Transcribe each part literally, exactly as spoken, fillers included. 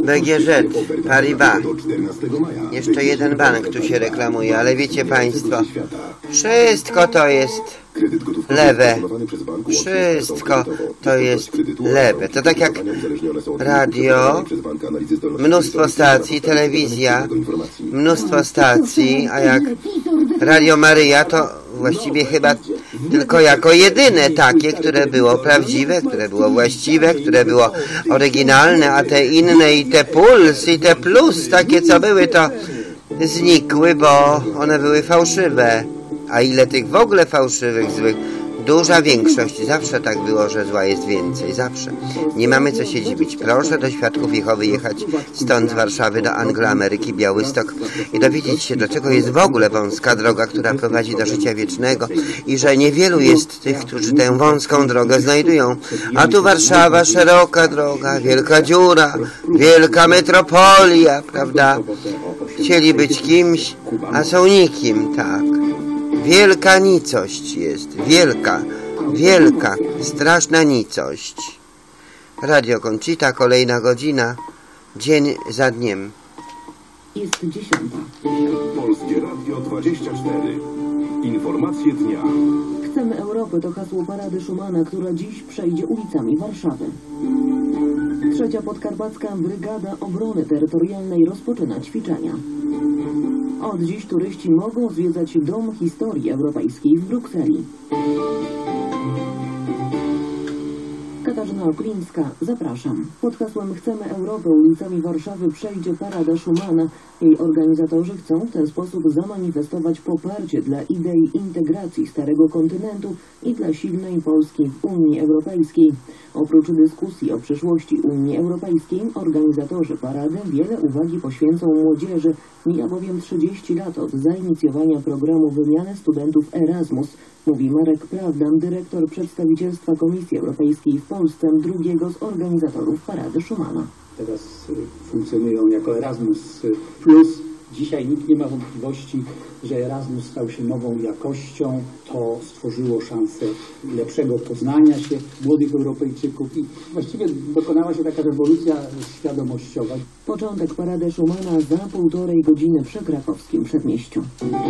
B G Z, Paribas. Jeszcze jeden bank tu się reklamuje, ale wiecie Państwo, wszystko to jest lewe. Wszystko to jest lewe. To tak jak radio, mnóstwo stacji, telewizja, mnóstwo stacji, a jak Radio Maryja to właściwie chyba tylko jako jedyne takie, które było prawdziwe, które było właściwe, które było oryginalne, a te inne i te Puls i te Plus, takie co były, to znikły, bo one były fałszywe. A ile tych w ogóle fałszywych, złych? Duża większość. Zawsze tak było, że zła jest więcej. Zawsze. Nie mamy co się dziwić. Proszę do Świadków Jehowy jechać stąd z Warszawy do Angloameryki, Białystok i dowiedzieć się, dlaczego jest w ogóle wąska droga, która prowadzi do życia wiecznego i że niewielu jest tych, którzy tę wąską drogę znajdują. A tu Warszawa, szeroka droga, wielka dziura, wielka metropolia, prawda? Chcieli być kimś, a są nikim, tak. Wielka nicość jest, wielka, wielka, straszna nicość. Radio Conchita, kolejna godzina, dzień za dniem. Jest dziesiąta. Polskie Radio dwadzieścia cztery. Informacje dnia. Chcemy Europy to hasło Parady Szumana, która dziś przejdzie ulicami Warszawy. Trzecia Podkarpacka Brygada Obrony Terytorialnej rozpoczyna ćwiczenia. Od dziś turyści mogą zwiedzać Dom Historii Europejskiej w Brukseli. Katarzyna Oklińska, zapraszam. Pod hasłem Chcemy Europę ulicami Warszawy przejdzie Parada Szumana. Jej organizatorzy chcą w ten sposób zamanifestować poparcie dla idei integracji Starego Kontynentu i dla silnej Polski w Unii Europejskiej. Oprócz dyskusji o przyszłości Unii Europejskiej, organizatorzy parady wiele uwagi poświęcą młodzieży. Mija bowiem trzydzieści lat od zainicjowania programu wymiany studentów Erasmus, mówi Marek Prawdan, dyrektor przedstawicielstwa Komisji Europejskiej w Polsce, drugiego z organizatorów Parady Szumana. Teraz funkcjonują jako Erasmus Plus. Dzisiaj nikt nie ma wątpliwości, że Erasmus stał się nową jakością. To stworzyło szansę lepszego poznania się młodych Europejczyków i właściwie dokonała się taka rewolucja świadomościowa. Początek Parady Szumana za półtorej godziny przy krakowskim przedmieściu.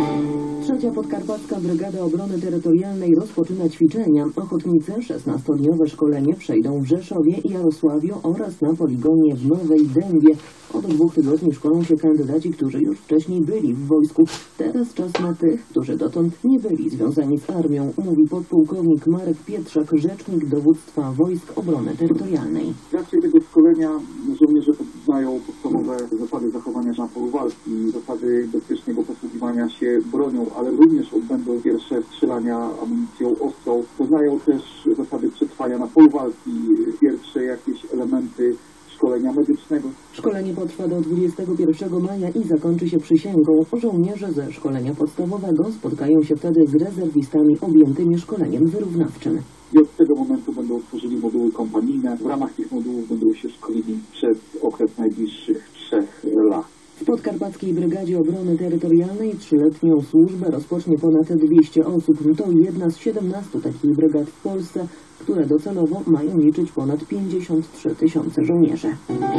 Trzecia Podkarpacka Brygada Obrony Terytorialnej rozpoczyna ćwiczenia. Ochotnicy szesnastodniowe szkolenie przejdą w Rzeszowie i Jarosławiu oraz na poligonie w Nowej Dębie. Od dwóch tygodni szkolą się kandydaci, którzy już wcześniej byli w wojsku. Teraz czas na tych, którzy dotąd nie byli związani z armią, mówi podpułkownik Marek Pietrzak, rzecznik dowództwa Wojsk Obrony Terytorialnej. W trakcie tego szkolenia żołnierze poznają podstawowe zasady zachowania na polu walki, zasady bezpiecznego posługiwania się bronią, ale również odbędą pierwsze strzelania amunicją ostrą. Poznają też zasady przetrwania na polu walki, pierwsze jakieś elementy szkolenia medycznego. Szkolenie potrwa do dwudziestego pierwszego maja i zakończy się przysięgą. Żołnierze ze szkolenia podstawowego spotkają się wtedy z rezerwistami objętymi szkoleniem wyrównawczym. I od tego momentu będą tworzyli moduły kompanijne. W ramach tych modułów będą się szkolili przez okres najbliższych trzech lat. W Podkarpackiej Brygadzie Obrony Terytorialnej trzyletnią służbę rozpocznie ponad dwieście osób. To jedna z siedemnastu takich brygad w Polsce, które docelowo mają liczyć ponad pięćdziesiąt trzy tysiące żołnierzy.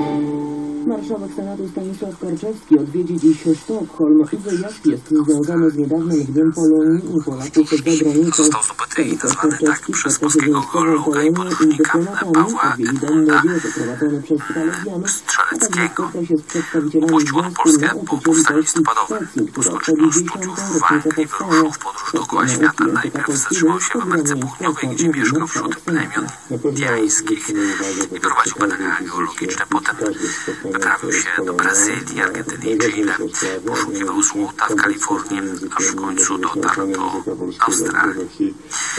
Marszałek Senatu Stanisław Karczewski odwiedzi dziś Sztokholm. Wyjazd jest związany z niedawnym względem Polonii i Polaków za granicą. Stanisław Karczewski w czasie wojskową Polonię i dyplomatami odwiedzi dom młodzieży prowadzony przez Salezjanów, a także spotka się z przedstawicielami Związku Nauczycieli Polskich Szwecji, która obchodzi dziesiątą rocznicę powstania. Kwestia nauki języka polskiego jest ogromnie istotna, mówi marszałek Senatu. Indiańskich i prowadził badania geologiczne. Potem wyprawił się do Brazylii, Argentyny i Chile. Poszukiwał złota w Kalifornii, aż w końcu dotarł do Australii.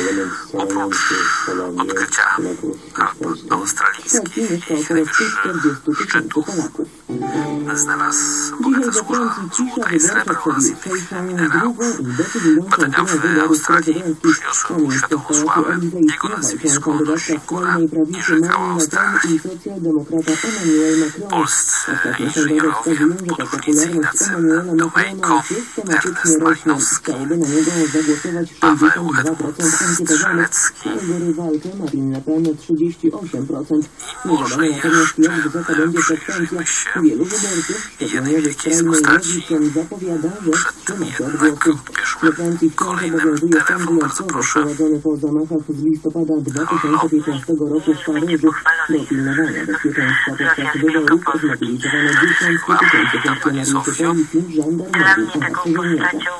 Oprócz odkrycia Alp australijskich i najwyższych szczytów znalazł Dzisiaj bogate we złoża Francji cisza złota i srebra wyborcza oraz przed innych jutrzejszą minerałów. drugą i decydującą Badania turę w wyborów Australii prezydenckich. przyniosły Na mu miejsce światową startu sławę. Eliza Jego Isknowa, nazwisko kandydatka nosi góra skrajnej i prawicy rzeka Marine Le Pen Australii. i socjaldemokrata Emmanuel Macron. Polscy Ostatnie sondaże inżynierowie, wskazują, że ta budownicy popularność Ignacy Emmanuela Domejko, Macrona systematycznie Ernest rośnie. Malinowski, Chciałoby na niego zagłosować Paweł sześćdziesiąt dwa procent Edmund ankietowanych, Strzelecki a jego rywalkę Marine Le Pen trzydzieści osiem procent. i Nie może wiadomo natomiast, jeszcze jak wysoka będzie frekwencja. przyjrzyjmy się Wielu wyborców, jednej szczególnie ze wielkiej skrajnej postaci, lewicy, zapowiada, że przed tym wstrzyma się od jednak głosu. odbierzmy We Francji wciąż kolejny obowiązuje stan telefon, bardzo wyjątkowy proszę. wprowadzony po zamachach z listopada dwa tysiące piętnastego roku w Paryżu. Do pilnowania bezpieczeństwa podczas wyborów zmobilizowano dziesiątki tysięcy funkcjonariuszy policji, żandarmerii oraz żołnierzy.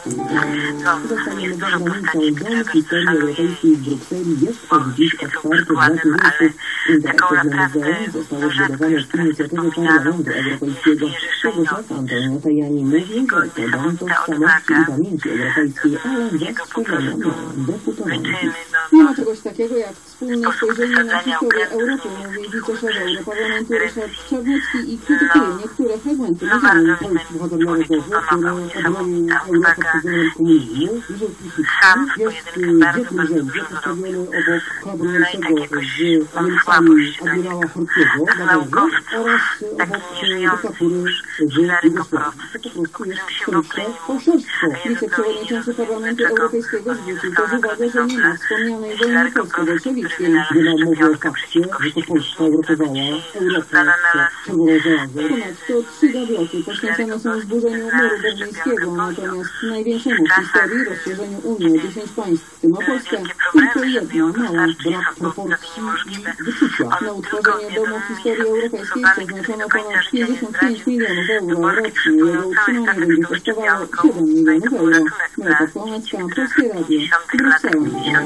Zostaniemy za granicą. Dom Historii Europejskiej w Brukseli jest od dziś otwarty dla turystów. Interaktywne muzeum zostało zbudowane z inicjatywy Parlamentu Europejskiego. Tego czasu Antonio Tajani mówił, że to dom tożsamości i pamięci europejskiej, ale zastrzeżenia dla deputowanych. Nie ma czegoś takiego jak wspólne spojrzenie na historię Europy, mówi wiceszef Europarlamentu Ryszard Czarnecki i krytykuje niektóre fragmenty muzeum. Polski bohateriowy poseł, który obronił Europę przed zerem komunizmu, Józef Piłsudski jest w wielkim rzędzie postawiony obok kolaborującego z Amerykanami admirała Horthyego na dworze oraz obok dyktatury w Jugosławii. To po prostu jest straszne fałszerstwo. Wiceprzewodniczący Parlamentu Europejskiego zwrócił też uwagę, że nie ma wspomnianej wojny polsko-bolszewickiej. Nie ma mowy o fakcie, że to Polska uratowała Europę przed czerwoną żelazą. Ponadto trzy gabloty poświęcone są zburzeniu muru berlińskiego, natomiast największemu w historii rozszerzeniu Unii o dziesięć państw, w tym o Polskę, tylko jedna mała. Brak proporcji i wyczucia. Na utworzenie Domu Historii Europejskiej przeznaczono ponad pięćdziesiąt pięć milionów euro rocznie. Jego utrzymanie będzie kosztowało siedem milionów euro. Marta Kłamecka, Polskie Radio, Bruksela.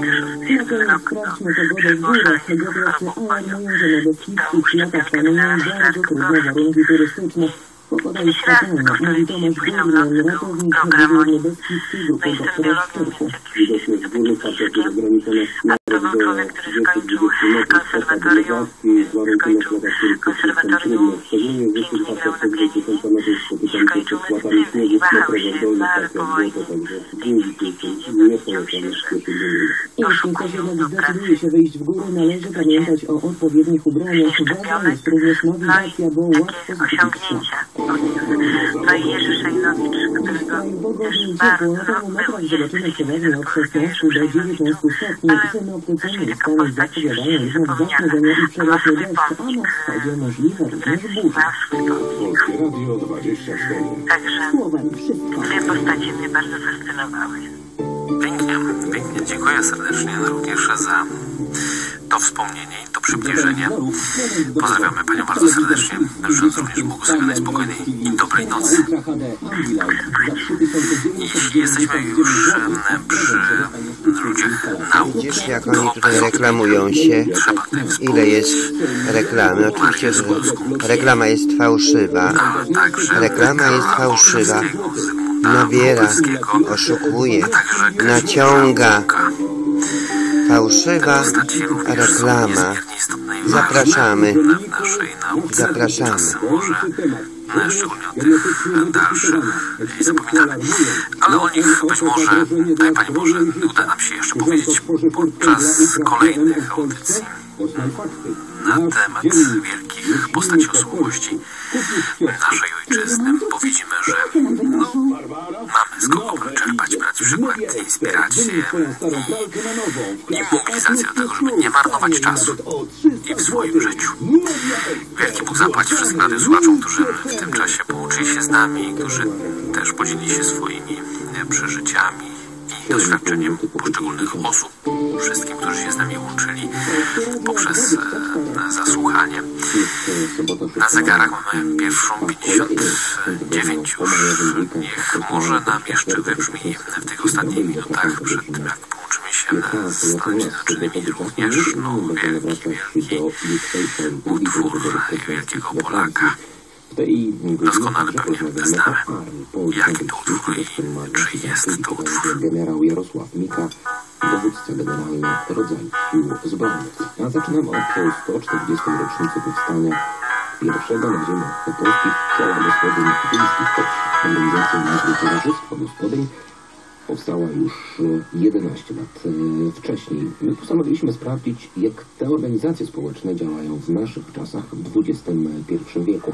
Na koniec sprawdźmy pogodę w górach. Geografcy alarmują, że na Beskidzkich latach panują bardzo trudne warunki turystyczne. Pogoda jest fatalna, mówi Tomasz Górnian, ratownik Wyżurny Beskidzkiej grupy doktora Szczyrku. Widocznie z góry patrzeć jest ograniczone To był człowiek, który skończył konserwatorium, skończył konserwatorium i pięć minut naglienie i skończył medycynę i wahał się, no ale po wojnie Jeśli ktoś jednak zdecyduje się wyjść w góry, należy pamiętać o odpowiednich ubraniach. Ważna jest również nawigacja, bo łatwo zgubić osiągnięcia. No i Jerzy Szajnowicz, którego Pogodnie bardzo ciepło, na termometrach zobaczymy przeważnie od szesnastu do dziewiętnastu stopni. Synoptycy miejscami zapowiadają jednak zachmurzenia i przelotny deszcz, a na wschodzie możliwe również burze. Polskie Radio dwadzieścia cztery. Także Słowem wszystko. dwie postacie mnie bardzo fascynowały. Pięknie, pięknie. Dziękuję serdecznie również za to wspomnienie i to przybliżenie. Pozdrawiamy Panią bardzo serdecznie. Życząc również błogosławionej, spokojnej i dobrej nocy. Jeśli jesteśmy już em, przy ludziach nauki, Widzisz, jak oni tutaj reklamują się, ile jest reklamy. Oczywiście, że reklama jest fałszywa. Reklama jest fałszywa. Nabiera, oszukuje, naciąga. Fałszywa reklama. Zapraszamy. Zapraszamy. Szczególnie o tych dalszych i zapominamy. Ale o nich być może, daj Pani Boże, uda nam się jeszcze powiedzieć podczas kolejnych audycji na temat wielkich postaci osobowości naszej ojczyzny, bo widzimy, że no, mamy z kogo czerpać, brać przykład, inspirację i, i mobilizację do tego, żeby nie marnować czasu i w swoim życiu. Wielki Bóg zapłać wszystkim radiosłuchaczom, którzy w tym czasie połączyli się z nami, którzy też podzielili się swoimi przeżyciami i doświadczeniem poszczególnych osób, wszystkim, którzy się z nami łączyli poprzez e, zasłuchanie. Na zegarach mamy pierwszą pięćdziesiąt dziewięć już. Niech może nam jeszcze wybrzmi w tych ostatnich minutach przed tym, jak połączymy się z Stanami Zjednoczonymi, również no, wielki, wielki utwór wielkiego Polaka. Doskonale pewnie znamy, jaki to utwór i czy jest to utwór. Generał Jarosław Mika, dowódca generalny rodzajów sił zbrojnych. A zaczynamy od sto czterdziestej rocznicy powstania pierwszego na ziemiach polskich koła gospodyń wiejskich, choć organizacja nazwy Towarzystwo Gospodyń powstała już jedenaście lat wcześniej. My postanowiliśmy sprawdzić, jak te organizacje społeczne działają w naszych czasach w dwudziestym pierwszym wieku.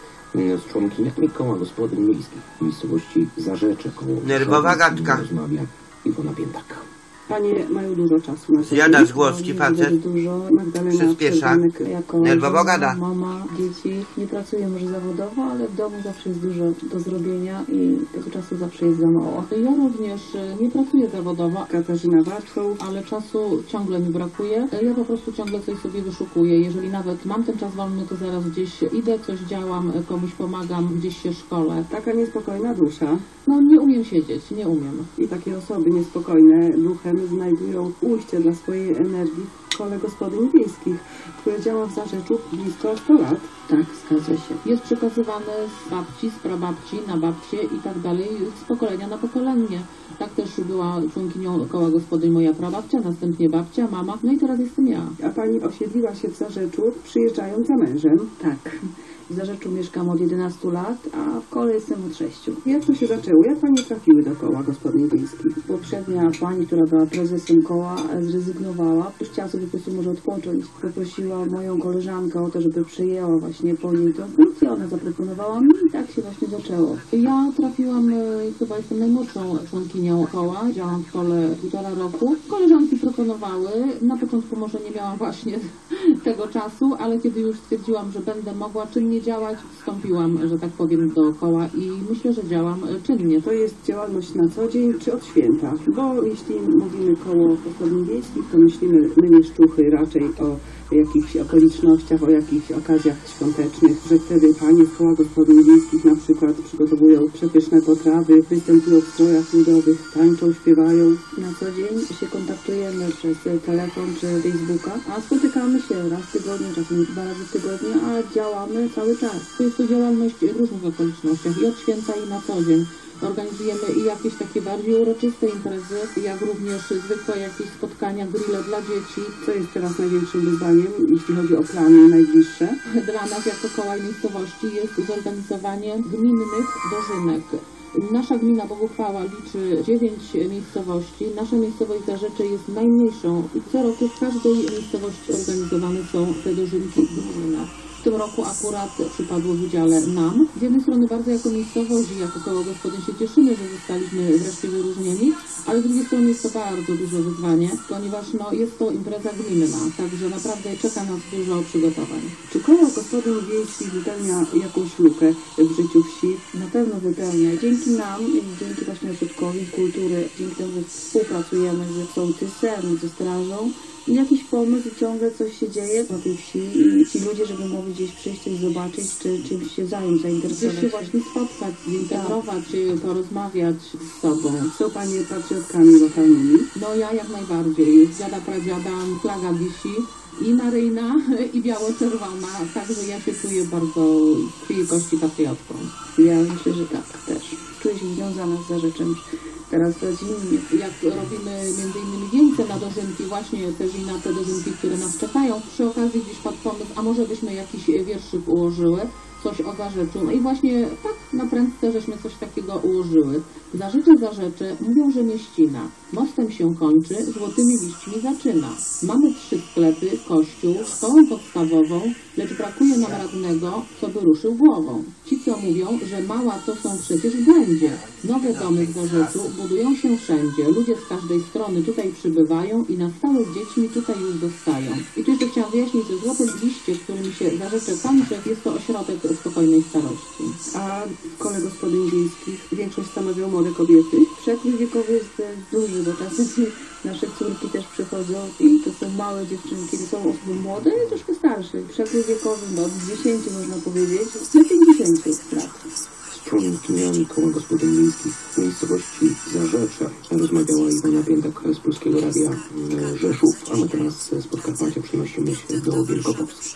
Z członkiniami koła gospodyń miejskich w miejscowości Zarzecze koło Nerwowa gadka. Rozmawia Iwona Piętak. Panie mają dużo czasu na Zjada z głoski facet. Dużo. Magdalena Przyspiesza. jako Nerwowo gada. mama, dzieci. Nie pracuje może zawodowo, ale w domu zawsze jest dużo do zrobienia i tego czasu zawsze jest za mało. Ja również nie pracuję zawodowo, Katarzyna Warchoł. ale czasu ciągle mi brakuje. Ja po prostu ciągle coś sobie wyszukuję. Jeżeli nawet mam ten czas wolny, to zaraz gdzieś idę, coś działam, komuś pomagam, gdzieś się szkolę. Taka niespokojna dusza. No nie umiem siedzieć, nie umiem. I takie osoby niespokojne duchem znajdują ujście dla swojej energii w kole gospodyń wiejskich, które działa w Zarzeczu blisko sto lat. Tak, zgadza się. Jest przekazywane z babci, z prababci na babcie i tak dalej, z pokolenia na pokolenie. Tak też była członkinią koła gospodyń moja prababcia, następnie babcia, mama, no i teraz jestem ja. A pani osiedliła się w Zarzeczu, przyjeżdżając za mężem? Tak. W Zarzeczu mieszkam od jedenastu lat, a w kole jestem od sześciu. Jak to się zaczęło? Jak pani trafiły do koła gospodyń wiejskich? Poprzednia pani, która była prezesem koła, zrezygnowała. Chciała sobie po prostu może odpocząć. Poprosiła moją koleżankę o to, żeby przyjęła właśnie po niej tę funkcję. Ona zaproponowała mi i tak się właśnie zaczęło. Ja trafiłam, chyba jestem najmłodszą członkinią koła. Działam w kole półtora roku. Koleżanki proponowały. Na początku może nie miałam właśnie tego czasu, ale kiedy już stwierdziłam, że będę mogła czynnie działać, wstąpiłam, że tak powiem, do koła i myślę, że działam czynnie. To jest działalność na co dzień czy od święta? Bo jeśli mówimy koło gospodyń wiejskich, to myślimy my mieszczuchy raczej o jakichś okolicznościach, o jakichś okazjach świątecznych, że wtedy panie z koła gospodyń wiejskich na przykład przygotowują przepyszne potrawy, występują w strojach ludowych, tańczą, śpiewają. Na co dzień się kontaktujemy przez telefon czy Facebooka, a spotykamy się raz w tygodniu, czasem dwa razy w tygodniu, a działamy cały czas. To jest to działalność w różnych okolicznościach i od święta i na co dzień. Organizujemy i jakieś takie bardziej uroczyste imprezy, jak również zwykłe jakieś spotkania, grille dla dzieci. Co jest teraz największym wyzwaniem, jeśli chodzi o plany najbliższe? Dla nas jako koła i miejscowości jest zorganizowanie gminnych dożynek. Nasza gmina Boguchwała liczy dziewięć miejscowości. Nasza miejscowość Zarzecze jest najmniejszą i co roku w każdej miejscowości organizowane są te dożynki gminne. W tym roku akurat przypadło w udziale nam. Z jednej strony bardzo jako miejscowość i jako koło gospodyń się cieszymy, że zostaliśmy wreszcie wyróżnieni, ale z drugiej strony jest to bardzo duże wyzwanie, ponieważ no, jest to impreza gminna, także naprawdę czeka nas dużo przygotowań. Czy koło gospodyń wiejskich wypełnia jakąś lukę w życiu wsi? Na pewno wypełnia. Dzięki nam, dzięki właśnie ośrodkowi kultury, dzięki temu, że współpracujemy z sołtysem, ze strażą, i jakiś pomysł, ciągle coś się dzieje na tej wsi i ci ludzie, żeby mogli gdzieś przyjść i zobaczyć, czy czymś się zająć, zainteresować. Gdzieś się właśnie spotkać, zintegrować, tak. Porozmawiać z sobą. Są panie patriotkami lokalnymi? No ja jak najbardziej. Dziada, pradziada, flaga wisi. I maryjna, i biało-czerwona, także ja się czuję bardzo w krwi i kości patriotką. Ja myślę, że tak też. Czuję się związana z Zarzeczem. Teraz rodzinnie. Jak robimy między innymi wieńce na dożynki, właśnie też i na te dożynki, które nas czekają, przy okazji gdzieś padł pomysł, a może byśmy jakiś wierszyk ułożyły, coś o Zarzeczu. No i właśnie tak na prędce żeśmy coś takiego ułożyły. Zarzecze, Zarzecze, mówią, że mieścina. Mostem się kończy, złotymi liśćmi zaczyna. Mamy trzy sklepy, kościół, szkołę podstawową, lecz brakuje nam radnego, co by ruszył głową. Ci, co mówią, że mała to są przecież błędzie. Nowe domy w Zarzeczu budują się wszędzie. Ludzie z każdej strony tutaj przybywają i na stałe z dziećmi tutaj już dostają. I tu jeszcze chciałam wyjaśnić, że złote liście, którymi się Zarzecze kończy, jest to ośrodek spokojnej starości. A w kole gospodyń wiejskich większość stanowią młode kobiety? Przekrój wiekowy jest duży, bo czasem nasze córki też przychodzą i to są małe dziewczynki, to są osoby młode, ale troszkę starsze. Przekrój wiekowy no, od dziesięciu można powiedzieć, do pięćdziesięciu lat. Z członkiniami koła gospodyń miejskich w miejscowości Zarzecze rozmawiała Iwona Piętak z Polskiego Radia Rzeszów, a my teraz z Podkarpacia przenosimy się do Wielkopolski.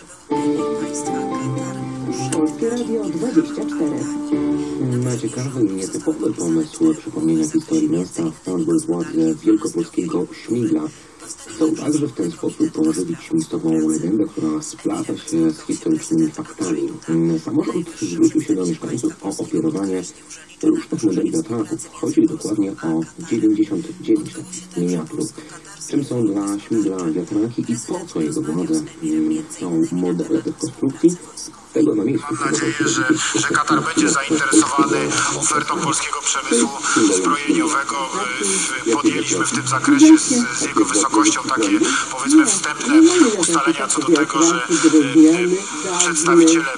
Polskie Radio dwadzieścia cztery. Na ciekawy i nietypowy pomysł przypomnienia historii miasta wpadły władze wielkopolskiego Śmigla. Chcą także w ten sposób ożywić mitową legendę, która splata się z historycznymi faktami. Samorząd zwrócił się do mieszkańców o ofiarowanie różnych modeli wiatraków. Chodzi dokładnie o dziewięćdziesiąt dziewięć takich miniatur. Czym są dla Śmigla wiatraki i po co jego władze są modele tych konstrukcji? Tego na miejscu. Mam nadzieję, że, że Katar będzie zainteresowany ofertą polskiego przemysłu zbrojeniowego. Podjęliśmy w tym zakresie z, z jego wysokością takie, powiedzmy, wstępne ustalenia co do tego, że przedstawiciele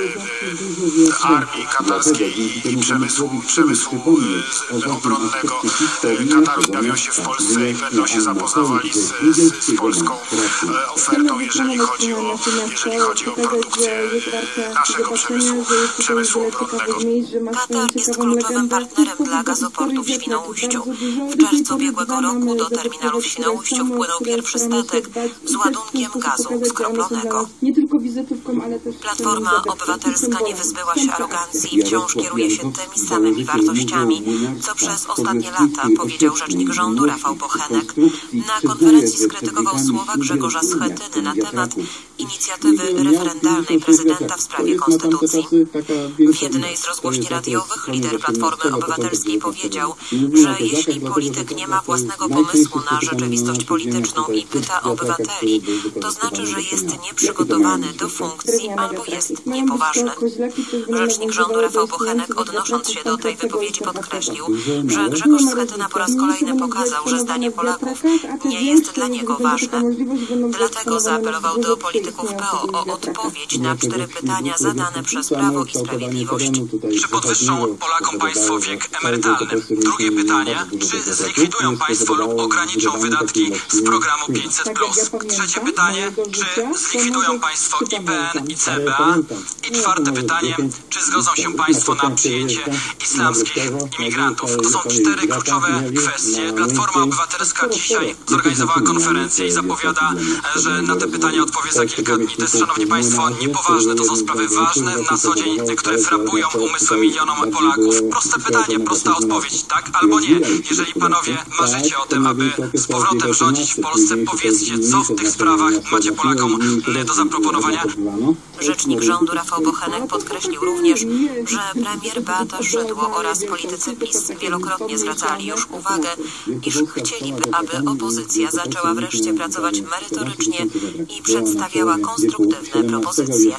armii katarskiej i przemysłu, przemysłu obronnego Kataru pojawią się w Polsce i będą się zapoznawali z, z, z polską ofertą, jeżeli chodzi o, jeżeli chodzi o produkcję naszego przemysłu, przemysłu obronnego. Katar jest kluczowym partnerem dla gazoportu w Świnoujściu. W czerwcu ubiegłego roku do terminalu w Świnoujściu wpłynął pierwszy statek z ładunkiem gazu skroplonego. Platforma Obywatelska nie wyzbyła się arogancji i wciąż kieruje się tymi samymi wartościami, co przez ostatnie lata, powiedział rzecznik rządu Rafał Bochenek. Na konferencji skrytykował słowa Grzegorza Schetyny na temat inicjatywy referendalnej prezydenta w sprawie konstytucji. W jednej z rozgłośni radiowych lider Platformy Obywatelskiej powiedział, że jeśli polityk nie ma własnego pomysłu na rzeczywistość polityczną i pyta obywateli, to znaczy, że jest nieprzygotowany do funkcji albo jest niepoważny. Rzecznik rządu Rafał Bochenek, odnosząc się do tej wypowiedzi, podkreślił, że Grzegorz Schetyna po raz kolejny pokazał, że zdanie Polaków nie jest dla niego ważne. Dlatego zaapelował do polityków P O o odpowiedź na cztery pytania zadane przez Prawo i Sprawiedliwość. Czy podwyższą Polakom państwo wiek emerytalny? Drugie pytanie, czy zlikwidują państwo lub ograniczą wydatki z programu pięćset plus? Trzecie pytanie, czy zlikwidują państwo I P N i C B A? I czwarte pytanie, czy zgodzą się państwo na przyjęcie islamskich imigrantów? To są cztery kluczowe kwestie. Platforma Obywatelska dzisiaj zorganizowała konferencję i zapowiada, że na te pytania odpowie za kilka dni. To jest, szanowni państwo, niepoważne. To są sprawy ważne na co dzień, które frapują umysły milionom Polaków. Proste pytanie, prosta odpowiedź, tak albo nie. Jeżeli panowie marzycie o tym, aby z powrotem rządzić w Polsce, powiedzcie, co w tych sprawach macie Polakom do zaproponowania. Rzecznik rządu Rafał Bochenek podkreślił również, że premier Beata Szydło oraz politycy PiS wielokrotnie zwracali już uwagę, iż chcieliby, aby opozycja zaczęła wreszcie pracować merytorycznie i przedstawiała konstruktywne propozycje.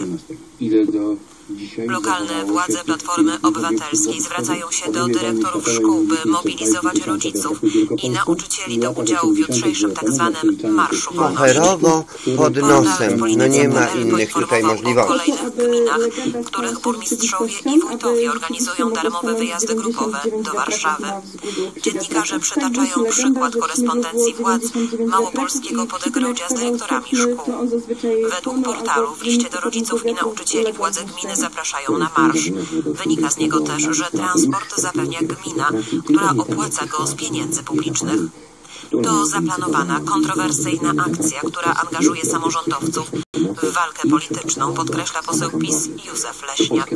Lokalne władze Platformy Obywatelskiej zwracają się do dyrektorów szkół, by mobilizować rodziców i nauczycieli do udziału w jutrzejszym tak zwanym Marszu Wolności. Oferowo pod nosem, no nie ma innych tutaj możliwości. O kolejnych gminach, których burmistrzowie i wójtowie organizują darmowe wyjazdy grupowe do Warszawy. Dziennikarze przytaczają przykład korespondencji władz małopolskiego Podegrodzia z dyrektorami szkół. Według portalu w liście do rodziców i nauczycieli władze gminy zapraszają na marsz. Wynika z niego też, że transport zapewnia gmina, która opłaca go z pieniędzy publicznych. To zaplanowana, kontrowersyjna akcja, która angażuje samorządowców w walkę polityczną, podkreśla poseł PiS Józef Leśniak.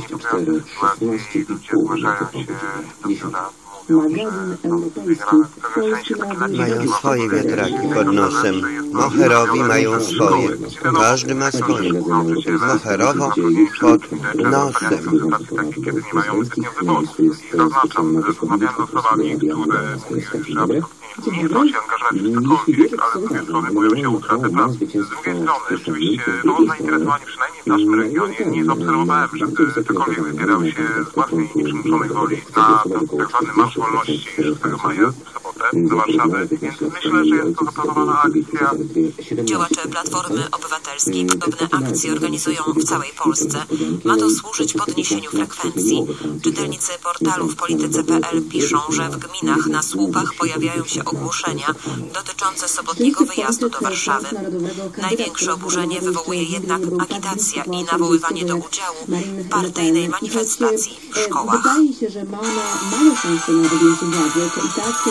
Mają swoje wiatraki pod nosem. Moherowi mają swoje. Każdy ma swoje. Moherowo pod nosem. Kiedy nie mają zbytnio wyborców. Zaznaczam, że rozmawiam z osobami, które nie chcą się angażować w cokolwiek, ale z drugiej strony boją się utraty pracy. Z drugiej strony, rzeczywiście, to zainteresowanie przynajmniej w naszym regionie nie zaobserwowałem, żeby ktokolwiek wybierał się z własnej nieprzymuszonej woli na tak zwany Marsz Wolności szóstego maja w sobotę do Warszawy, więc myślę, że jest to zaplanowana akcja. Działacze Platformy Obywatelskiej podobne akcje organizują w całej Polsce. Ma to służyć podniesieniu frekwencji. Czytelnicy portalu w polityce kropka p l piszą, że w gminach na słupach pojawiają się ogłoszenia dotyczące sobotniego wyjazdu do Warszawy. Największe oburzenie wywołuje jednak agitacja i nawoływanie do udziału w partyjnej manifestacji w szkołach. Wydaje się, że ma ona małe szanse na objęcie władzy. To i tak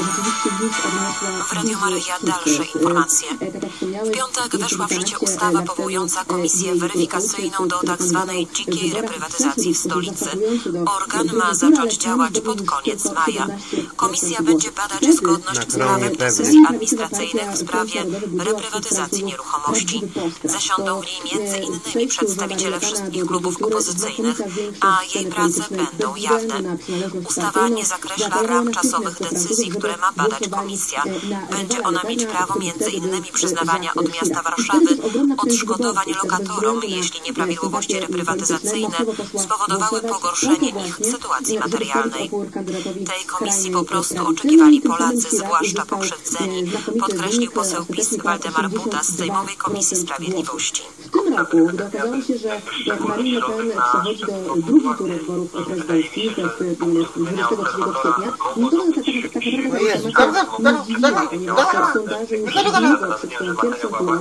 W Radiu Maryja dalsze informacje. W piątek weszła w życie ustawa powołująca komisję weryfikacyjną do tzw. dzikiej reprywatyzacji w stolicy. Organ ma zacząć działać pod koniec maja. Komisja będzie badać zgodność z prawem decyzji administracyjnych w sprawie reprywatyzacji nieruchomości. Zasiądą w niej między innymi przedstawiciele wszystkich klubów opozycyjnych, a jej prace będą jawne. Ustawa nie zakreśla ram czasowych decyzji, które ma badać komisja. Będzie ona mieć prawo między innymi przyznawania od miasta Warszawy odszkodowań lokatorom, jeśli nieprawidłowości reprywatyzacyjne spowodowały pogorszenie ich sytuacji materialnej. Tej komisji po prostu oczekiwali Polacy, zwłaszcza pokrzywdzeni, podkreślił poseł PiS Waldemar Buda z Sejmowej Komisji Sprawiedliwości. W tym roku okazało się, że jak Marine Le Pen przechodzi do drugiej tury wyborów prezydenckich dwudziestego trzeciego kwietnia, no to tak, tak, tak naprawdę nie zdziwiła, ponieważ sondaże już długo przed tą pierwszą turą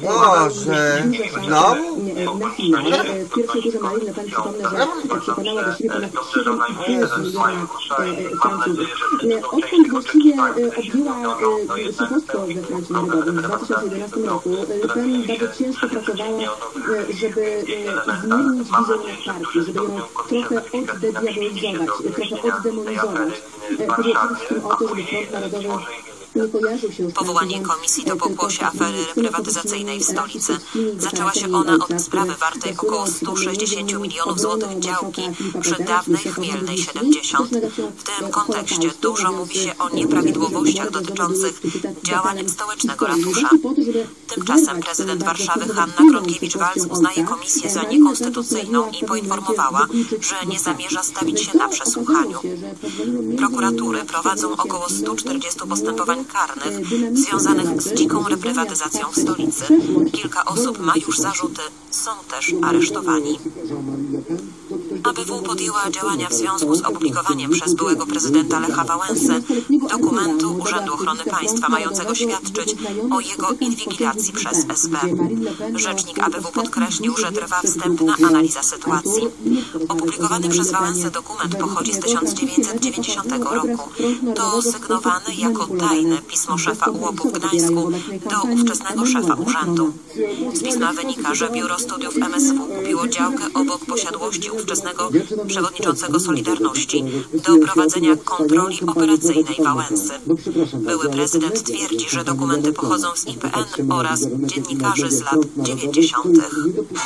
Boże, no? na finał. W pierwszej turze Marine Le Pen, przypomnę, że przekonała do siebie ponad siedem i pół miliona Francuzów. Odkąd właściwie objęła szefostwo we Francji Narodowym w dwa tysiące jedenastym roku, Le Pen bardzo ciężko pracowała, żeby zmienić wizerunek partii, żeby ją trochę oddediabolizować, trochę oddemonizować. Chodzi przede wszystkim o to, żeby Front Narodowy nie kojarzył się z Powołanie komisji do pokłosia afery reprywatyzacyjnej w stolicy. Zaczęła się ona od sprawy wartej około stu sześćdziesięciu milionów złotych działki przy dawnej Chmielnej siedemdziesiąt. W tym kontekście dużo mówi się o nieprawidłowościach dotyczących działań stołecznego ratusza. Tymczasem prezydent Warszawy Hanna Gronkiewicz-Waltz uznaje komisję za niekonstytucyjną i poinformowała, że nie zamierza stawić się na przesłuchaniu. Prokuratury prowadzą około stu czterdziestu postępowań karnych związanych z dziką reprywatyzacją w stolicy. Kilka osób ma już zarzuty, są też aresztowani. A B W podjęła działania w związku z opublikowaniem przez byłego prezydenta Lecha Wałęsę dokumentu Urzędu Ochrony Państwa mającego świadczyć o jego inwigilacji przez S B. Rzecznik A B W podkreślił, że trwa wstępna analiza sytuacji. Opublikowany przez Wałęsę dokument pochodzi z tysiąc dziewięćset dziewięćdziesiątego roku. To sygnowany jako tajne pismo szefa U O P u w Gdańsku do ówczesnego szefa urzędu. Z pisma wynika, że Biuro Studiów M S W kupiło działkę obok posiadłości ówczesnego przewodniczącego Solidarności do prowadzenia kontroli operacyjnej Wałęsy. Były prezydent twierdzi, że dokumenty pochodzą z I P N oraz dziennikarzy z lat dziewięćdziesiątych.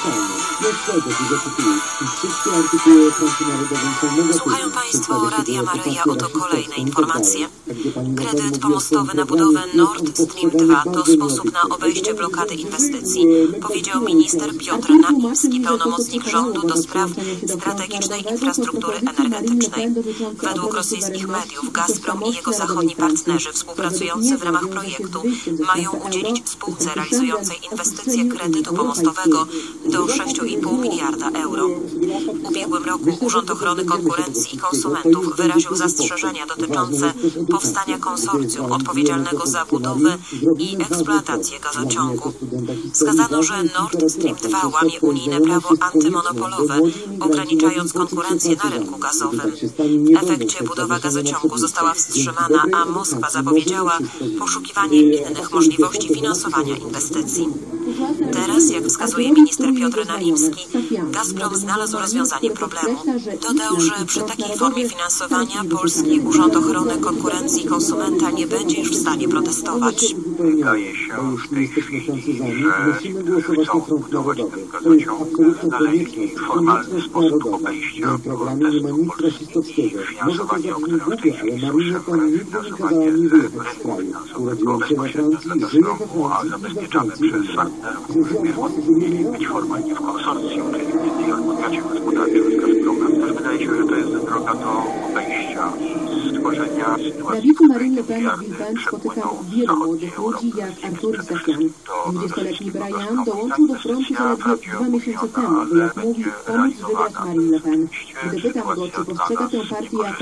Słuchają Państwo Radia Maryja, oto kolejne informacje. Kredyt pomostowy na budowę Nord Stream dwa to sposób na obejście blokady inwestycji, powiedział minister Piotr Naimski, pełnomocnik rządu do spraw strategicznej infrastruktury energetycznej. Według rosyjskich mediów Gazprom i jego zachodni partnerzy współpracujący w ramach projektu mają udzielić spółce realizującej inwestycje kredytu pomostowego do sześciu i pół miliarda euro. W ubiegłym roku Urząd Ochrony Konkurencji i Konsumentów wyraził zastrzeżenia dotyczące powstania konsorcjum odpowiedzialnego za budowę i eksploatację gazociągu. Wskazano, że Nord Stream dwa łamie unijne prawo antymonopolowe, ograniczając konkurencję na rynku gazowym. W efekcie budowa gazociągu została wstrzymana, a Moskwa zapowiedziała poszukiwanie innych możliwości finansowania inwestycji. Teraz, jak wskazuje minister Piotr Naimski, Gazprom znalazł rozwiązanie problemu. Dodał, że przy takiej formie finansowania Polski Urząd Ochrony Konkurencji i Konsumenta nie będzie już w stanie protestować. Wydaje się w tej chwili, że chcą budować ten gazociąg, znaleźli formalny sposób obejścia testu i finansowania, o którym w tej chwili słyszę, finansowanie z rynku finansowego bezpośrednio dla Gazpromu, a zabezpieczane przez partnerów mieli być formalnie w konsorcjum, czyli w podmiocie gospodarczym z Gazpromem. Też wydaje się, że to jest droga do obejścia, stworzenia sytuacji, Na wieku Marine Le Pen w Bilbao spotykam wielu młodych ludzi jak Artur Zafian. dwudziestoletni Brian dołączył do frontu zaledwie dwa miesiące temu, by, jak mówi, pomóc wygrać Marine Le Pen. Gdy pytam go, czy postrzega tę partię jako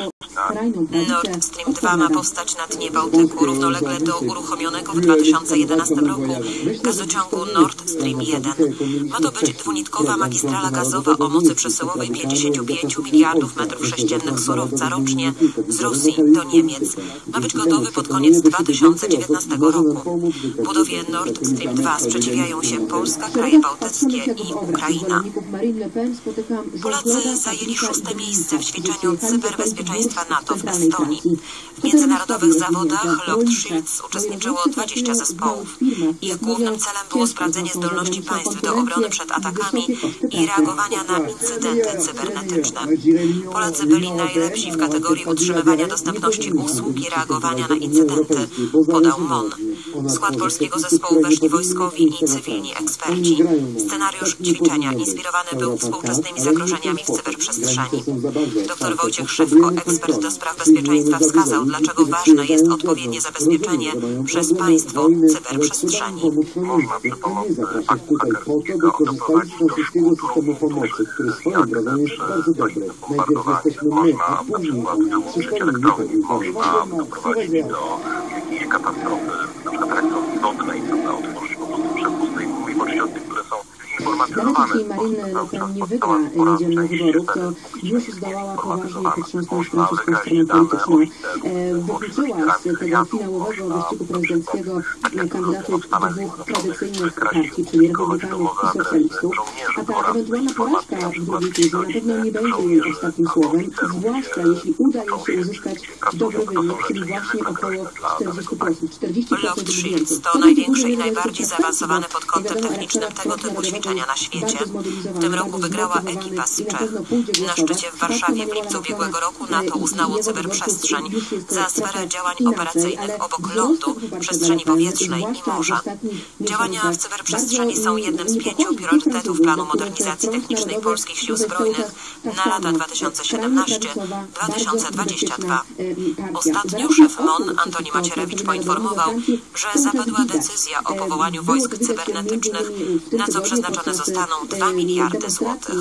Nord Stream dwa ma powstać na dnie Bałtyku równolegle do uruchomionego w dwa tysiące jedenastym roku gazociągu Nord Stream jeden. Ma to być dwunitkowa magistrala gazowa o mocy przesyłowej pięćdziesiąt pięć miliardów metrów sześciennych surowca rocznie z Rosji do Niemiec. Ma być gotowy pod koniec dwa tysiące dziewiętnastego roku. Budowie Nord Stream dwa sprzeciwiają się Polska, kraje bałtyckie i Ukraina. Polacy zajęli szóste miejsce w ćwiczeniu cyberbezpieczeństwa NATO w Estonii. W międzynarodowych zawodach Locked Shields uczestniczyło dwadzieścia zespołów. Ich głównym celem było sprawdzenie zdolności państw do obrony przed atakami i reagowania na incydenty cybernetyczne. Polacy byli najlepsi w kategorii utrzymywania dostępności usług i reagowania na incydenty, podał M O N. W skład polskiego zespołu weszli wojskowi i cywilni eksperci. Scenariusz ćwiczenia inspirowany był współczesnymi zagrożeniami w cyberprzestrzeni. Dr Wojciech Szewko, ekspert do spraw bezpieczeństwa, wskazał, dlaczego ważne jest odpowiednie zabezpieczenie przez państwo cyberprzestrzeni. Można przy pomocy aktu hakerskiego doprowadzić do szkód systemu pomocy, który swoją drogą jest bardzo dobry. Najpierw jesteśmy my, a później użyć elektronicznych. Można doprowadzić do jakiejś katastrofy, na przykład elektrowni wodnej, która otworzy po prostu przepustne i możliwości od tych, które są Nawet jeśli Marine Le Pen nie wygra niedzielnych wyborów, to już zdołała poważnie potrząsnąć francuską stroną polityczną. Wykluczyła z tego finałowego wyścigu prezydenckiego kandydatów dwóch tradycyjnych partii, czyli republikanów i socjalistów, a ta ewentualna porażka w drugiej turze na pewno nie będzie jej ostatnim słowem, zwłaszcza jeśli uda jej się uzyskać dobry wynik, czyli właśnie około czterdzieści procent. czterdzieści procent Locked Shields to największy i najbardziej zaawansowany pod kątem technicznym tego typu ćwiczenia na świecie. W tym roku wygrała ekipa z Czech. Na szczycie w Warszawie w lipcu ubiegłego roku NATO uznało cyberprzestrzeń za sferę działań operacyjnych obok lądu, przestrzeni powietrznej i morza. Działania w cyberprzestrzeni są jednym z pięciu priorytetów planu modernizacji technicznej polskich sił zbrojnych na lata dwa tysiące siedemnasty do dwa tysiące dwudziestego drugiego. Ostatnio szef M O N Antoni Macierewicz poinformował, że zapadła decyzja o powołaniu wojsk cybernetycznych, na co przeznaczone zostaną dwa miliardy złotych.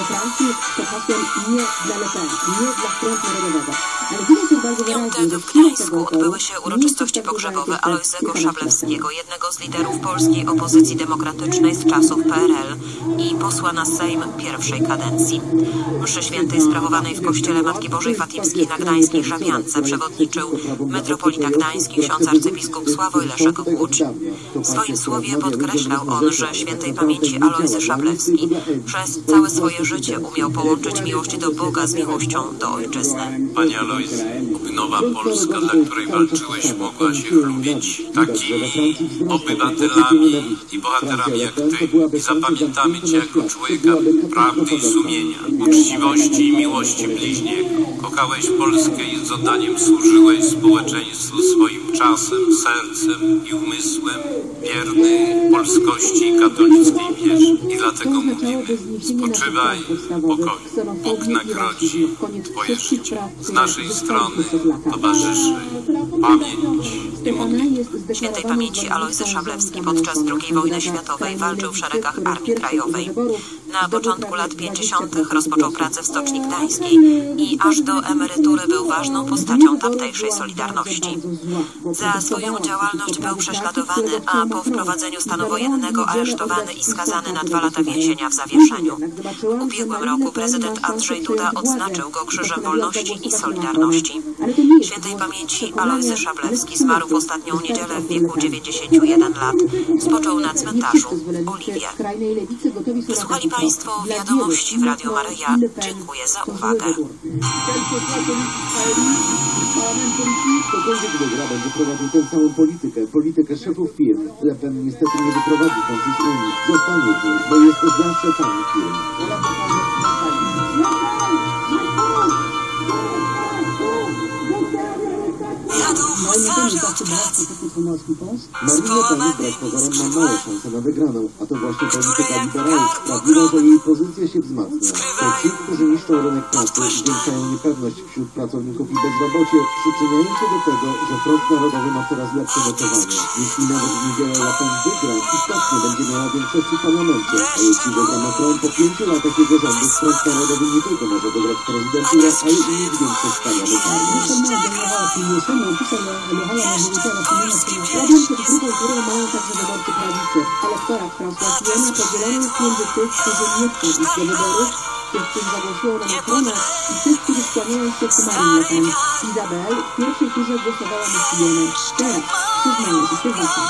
W piątek w Gdańsku odbyły się uroczystości pogrzebowe Alojzego Szablewskiego, jednego z liderów polskiej opozycji demokratycznej z czasów P R L i posła na Sejm pierwszej kadencji. Mszy świętej sprawowanej w kościele Matki Bożej Fatimskiej na gdańskiej Żabiance przewodniczył metropolita gdański ksiądz arcybiskup Sławoj Leszek Łódź. W swoim słowie podkreślał on, że świętej pamięci Alojzy Szablewski przez całe swoje życie umiał połączyć miłość do Boga z miłością do ojczyzny. Panie Alojzy, oby nowa Polska, dla której walczyłeś, mogła się chlubić takimi obywatelami i bohaterami jak Ty. I zapamiętamy Cię jako człowieka prawdy i sumienia, uczciwości i miłości bliźniego. Kochałeś Polskę i z oddaniem służyłeś społeczeństwu swoim czasem, sercem i umysłem, wierny polskości i katolickiej wierze. I dlatego mówimy, spoczywaj w pokoju. Bóg nagrodzi Twoje życie. Z naszej strony towarzyszy pamięć i modlitwa. Świętej pamięci Alojzy Szablewski podczas drugiej wojny światowej walczył w szeregach Armii Krajowej. Na początku lat pięćdziesiątych rozpoczął pracę w Stoczni Gdańskiej i aż do emerytury był ważną postacią tamtejszej Solidarności. Za swoją działalność był prześladowany, a po wprowadzeniu stanu wojennego aresztowany i skazany na dwa lata więzienia w zawieszeniu. W ubiegłym roku prezydent Andrzej Duda odznaczył go Krzyżem Wolności i Solidarności. Świętej pamięci Alojzy Szablewski zmarł w ostatnią niedzielę w wieku dziewięćdziesięciu jeden lat. Spoczął na cmentarzu w Oliwie. Wysłuchali Państwo wiadomości w Radio Maryja. Dziękuję za uwagę. Ktokolwiek wygra, będzie prowadził tę samą politykę, politykę szefów firm. Le Pen niestety nie wyprowadzi stąd z Unii. Zostanie w niej, bo jest od zawsze panem firm. Jadł Marine Le Pen wbrew pozorom ma małe szanse na wygraną, a to właśnie polityka liberałów sprawiła, że jej pozycja się wzmacnia. To ci, którzy niszczą rynek pracy, zwiększają niepewność wśród pracowników i bezrobocie, przyczyniają się do tego, że Front Narodowy ma coraz lepsze notowania. Jeśli nawet w niedzielę Le Pen wygra, istotnie będzie miała większość w parlamencie, a jeśli wygra Macron, po pięciu latach jego rządów Front Narodowy nie tylko może wygrać prezydenturę, ale i mieć większość parlamentarną. Problem przed drugą turą mają także wyborcy prawicy. Elektorat François Fillona podzielony jest między tych, którzy nie chcą iść do wyborów, tych, którzy zagłosują na Macrona i tych, którzy skłaniają się ku Marine Le Pen. Izabel w pierwszej turze głosowała na Fillona. Teraz przyznaję, że się waham.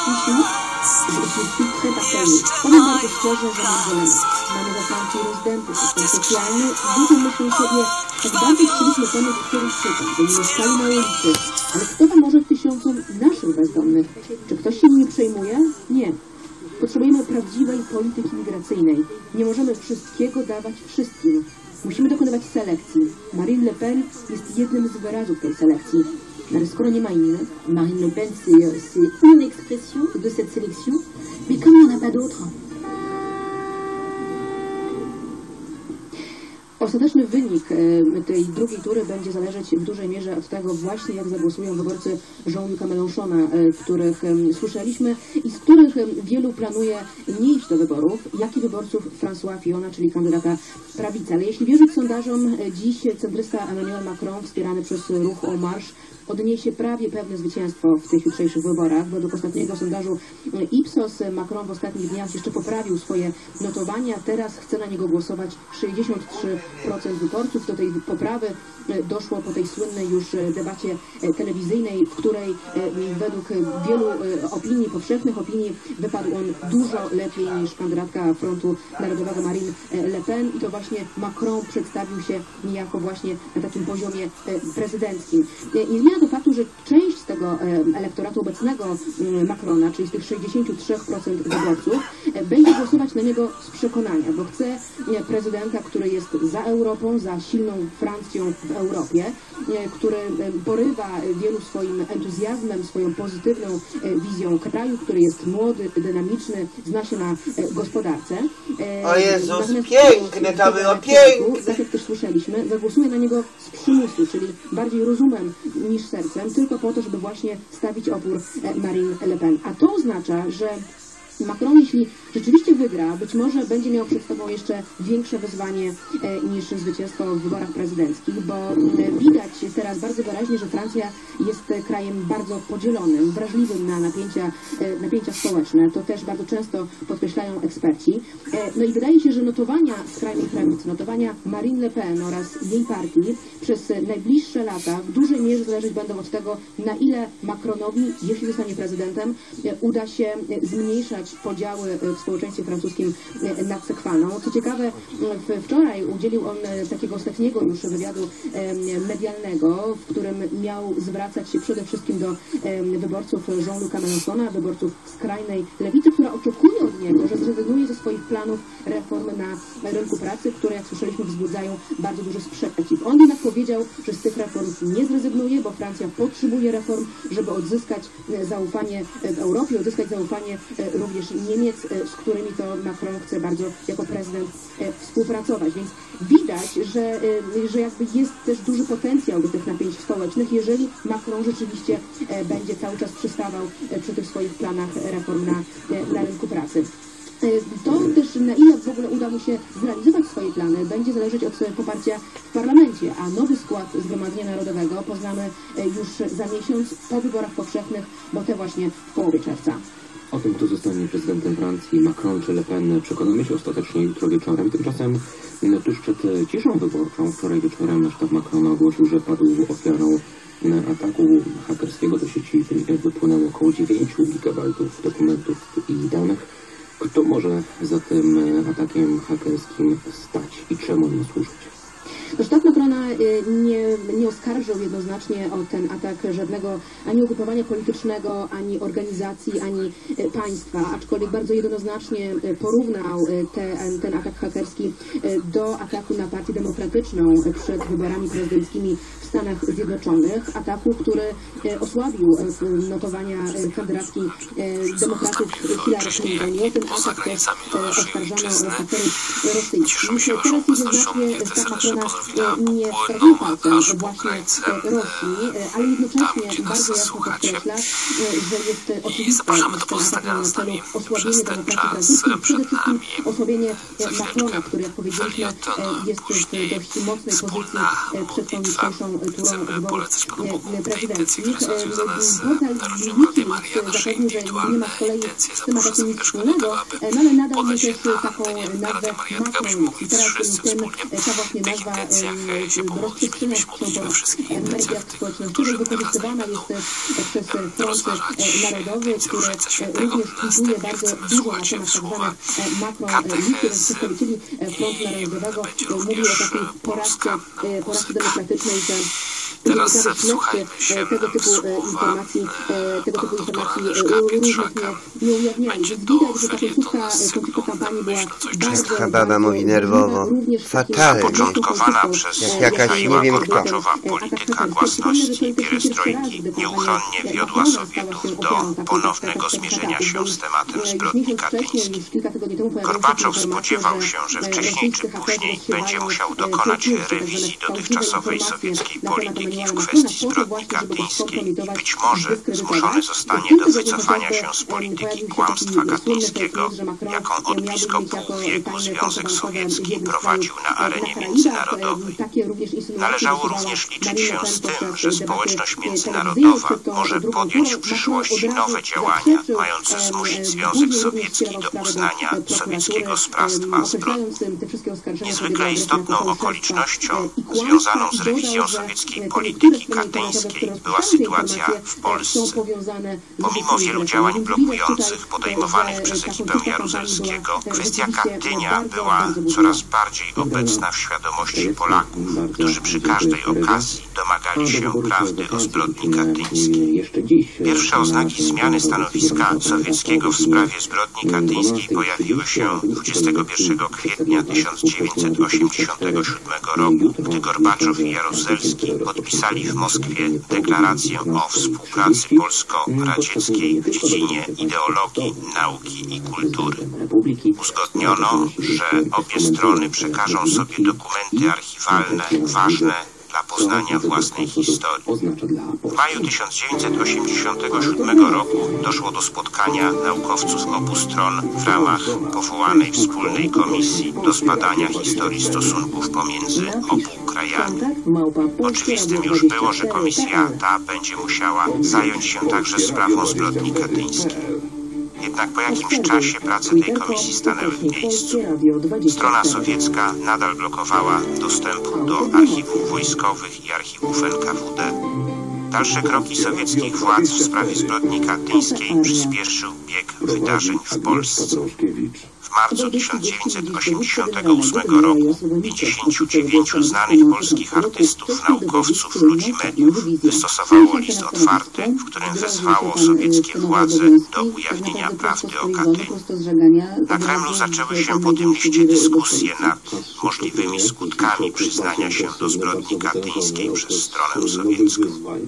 Très partagé. Powiem bardzo szczerze, że mam dylemat. Mamy we Francji rezydenty, system socjalny i ludzie myślą sobie, tak bardzo chcieliśmy pomóc Syryjczykom, by nie mieszkali na ulicy. Ale kto pomoże tysiącom naszych bezdomnych? Czy ktoś się nie przejmuje? Nie. Potrzebujemy prawdziwej polityki migracyjnej. Nie możemy wszystkiego dawać wszystkim. Musimy dokonywać selekcji. Marine Le Pen jest jednym z wyrazów tej selekcji. Ale skoro nie ma innych, Marine Le Pen c'est une expression de cette sélection, mais comme il n'y en a pas d'autres. Ostateczny wynik tej drugiej tury będzie zależeć w dużej mierze od tego właśnie, jak zagłosują wyborcy Jean-Luca Mélenchona, których słyszeliśmy i z których wielu planuje nie iść do wyborów, jak i wyborców François Fillona, czyli kandydata prawicy. Ale jeśli wierzyć sondażom, dziś centrysta Emmanuel Macron, wspierany przez ruch En Marche, odniesie prawie pewne zwycięstwo w tych jutrzejszych wyborach. Według ostatniego sondażu Ipsos Macron w ostatnich dniach jeszcze poprawił swoje notowania. Teraz chce na niego głosować sześćdziesiąt trzy procent wyborców. Do tej poprawy doszło po tej słynnej już debacie telewizyjnej, w której według wielu opinii, powszechnych opinii, wypadł on dużo lepiej niż kandydatka Frontu Narodowego Marine Le Pen i to właśnie Macron przedstawił się niejako właśnie na takim poziomie prezydenckim. I zmienia do faktu, że część z tego elektoratu obecnego Macrona, czyli z tych sześćdziesiąt trzy procent wyborców, będzie głosować na niego z przekonania, bo chce prezydenta, który jest za Europą, za silną Francją w Europie, który porywa wielu swoim entuzjazmem, swoją pozytywną wizją kraju, który jest młody, dynamiczny, zna się na gospodarce. O Jezus, piękne to było, piękne! Tak jak też słyszeliśmy, zagłosuje na niego z przymusu, czyli bardziej rozumem niż sercem, tylko po to, żeby właśnie stawić opór Marine Le Pen. A to oznacza, że Macron, jeśli rzeczywiście wygra, być może będzie miał przed sobą jeszcze większe wyzwanie e, niż zwycięstwo w wyborach prezydenckich, bo e, widać teraz bardzo wyraźnie, że Francja jest krajem bardzo podzielonym, wrażliwym na napięcia, e, napięcia społeczne. To też bardzo często podkreślają eksperci. E, no i wydaje się, że notowania skrajnej prawicy, notowania Marine Le Pen oraz jej partii przez najbliższe lata w dużej mierze zależeć będą od tego, na ile Macronowi, jeśli zostanie prezydentem, e, uda się zmniejszać podziały w społeczeństwie francuskim nad sekwaną. Co ciekawe, wczoraj udzielił on takiego ostatniego już wywiadu medialnego, w którym miał zwracać się przede wszystkim do wyborców Jean-Luca Mélenchona, wyborców skrajnej lewicy, która oczekuje od niego, że zrezygnuje ze swoich planów reformy na rynku pracy, które, jak słyszeliśmy, wzbudzają bardzo duży sprzeciw. On jednak powiedział, że z tych reform nie zrezygnuje, bo Francja potrzebuje reform, żeby odzyskać zaufanie w Europie, odzyskać zaufanie również Niemiec, z którymi to Macron chce bardzo jako prezydent współpracować. Więc widać, że, że jakby jest też duży potencjał do tych napięć społecznych, jeżeli Macron rzeczywiście będzie cały czas przystawał przy tych swoich planach reform na, na rynku pracy. To też, na ile w ogóle uda mu się zrealizować swoje plany, będzie zależeć od poparcia w parlamencie, a nowy skład Zgromadzenia Narodowego poznamy już za miesiąc po wyborach powszechnych, bo te właśnie w połowie czerwca. O tym, kto zostanie prezydentem Francji, Macron czy Le Pen, przekonamy się ostatecznie jutro wieczorem. Tymczasem tuż przed ciszą wyborczą wczoraj wieczorem sztab Macrona ogłosił, że padł ofiarą ataku hakerskiego do sieci. Wypłynęło około dziewięciu gigabajtów dokumentów i danych. Kto może za tym atakiem hakerskim stać i czemu on ma służyć? To sztab Macrona nie, nie oskarżył jednoznacznie o ten atak żadnego ani ugrupowania politycznego, ani organizacji, ani państwa, aczkolwiek bardzo jednoznacznie porównał te, ten atak hakerski do ataku na Partię Demokratyczną przed wyborami prezydenckimi w Stanach Zjednoczonych, ataku, który osłabił notowania kandydatki demokratów Hillary Clinton. I o ten atak też oskarżano hakery rosyjskich. Teraz jednoznacznie Stach Macrona nie wskazuje palcem właśnie Rosji, ale jednocześnie bardzo jasno podkreśla, że jest oczywiste, że ten atak ma na celu osłabienie demokracji francuskiej, przede wszystkim osłabienie Macrona, który, jak powiedzieliśmy, jest w dość mocnej pozycji przed tą jutrzejszą turą wyborów prezydenckich. Portal Wikileaks zapewnił, że nie ma z kolei z tym atakiem nic wspólnego, no ale nadal ma też taką nazwę Macron. I teraz tym, ta właśnie nazwa rozprzestrzenia się po mediach społecznościowych, wykorzystywana jest przez Front Narodowy, który również tweetuje bardzo dużo na temat tak zwanych Macron-listy, więc przedstawicieli Frontu Narodowego mówili o takiej porażce, porażce demokratycznej, że Teraz wsłuchajmy się tego typu w słowa informacji, tego typu informacji Leszka również Pietrzaka. nie, nie ujawniali. Będzie to Widać, że ta felieton końcówka, z końcówka cyklu kampanii była Taka bardzo, baba mówi nerwowo. Fatalnie. Zapoczątkowana przez Jak jakaś, nie Michaiła wiem kto. Gorbaczowa polityka głasności i pierestrojki nieuchronnie wiodła Sowietów do ponownego zmierzenia się z tematem zbrodni katyńskiej. Gorbaczow spodziewał się, że wcześniej czy później będzie musiał dokonać rewizji dotychczasowej sowieckiej polityki w kwestii zbrodni katyńskiej i być może zmuszony zostanie do wycofania się z polityki kłamstwa katyńskiego, jaką od blisko pół wieku Związek Sowiecki prowadził na arenie międzynarodowej. Należało również liczyć się z tym, że społeczność międzynarodowa może podjąć w przyszłości nowe działania, mające zmusić Związek Sowiecki do uznania sowieckiego sprawstwa zbrodni. Niezwykle istotną okolicznością związaną z rewizją sowieckiej polityki katyńskiej była sytuacja w Polsce. Pomimo wielu działań blokujących podejmowanych przez ekipę Jaruzelskiego, kwestia Katynia była coraz bardziej obecna w świadomości Polaków, którzy przy każdej okazji domagali się prawdy o zbrodni katyńskiej. Pierwsze oznaki zmiany stanowiska sowieckiego w sprawie zbrodni katyńskiej pojawiły się dwudziestego pierwszego kwietnia tysiąc dziewięćset osiemdziesiątego siódmego roku, gdy Gorbaczow i Jaruzelski podpisali w Moskwie deklarację o współpracy polsko-radzieckiej w dziedzinie ideologii, nauki i kultury. Uzgodniono, że obie strony przekażą sobie dokumenty archiwalne ważne dla poznania własnej historii. W maju tysiąc dziewięćset osiemdziesiątego siódmego roku doszło do spotkania naukowców obu stron w ramach powołanej wspólnej komisji do zbadania historii stosunków pomiędzy obu krajami. Oczywistym już było, że komisja ta będzie musiała zająć się także sprawą zbrodni katyńskiej. Jednak po jakimś czasie prace tej komisji stanęły w miejscu. Strona sowiecka nadal blokowała dostępu do archiwów wojskowych i archiwów N K W D. Dalsze kroki sowieckich władz w sprawie zbrodni katyńskiej przyspieszył bieg wydarzeń w Polsce. W marcu tysiąc dziewięćset osiemdziesiątego ósmego roku pięćdziesięciu dziewięciu znanych polskich artystów, naukowców, ludzi mediów wystosowało list otwarty, w którym wezwało sowieckie władze do ujawnienia prawdy o Katyniu. Na Kremlu zaczęły się po tym liście dyskusje nad możliwymi skutkami przyznania się do zbrodni katyńskiej przez stronę sowiecką.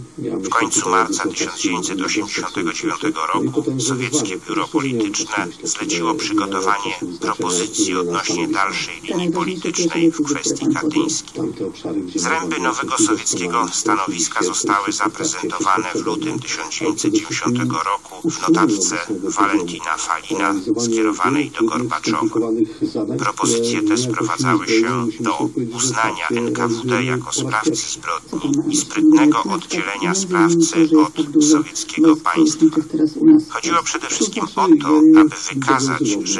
W końcu marca tysiąc dziewięćset osiemdziesiątego dziewiątego roku sowieckie biuro polityczne zleciło przygotowanie propozycji odnośnie dalszej linii politycznej w kwestii katyńskiej. Zręby nowego sowieckiego stanowiska zostały zaprezentowane w lutym tysiąc dziewięćset dziewięćdziesiątego roku w notatce Walentina Falina skierowanej do Gorbaczowa. Propozycje te sprowadzały się do uznania N K W D jako sprawcy zbrodni i sprytnego oddzielenia sprawcy od sowieckiego państwa. Chodziło przede wszystkim o to, aby wykazać, że nie stanie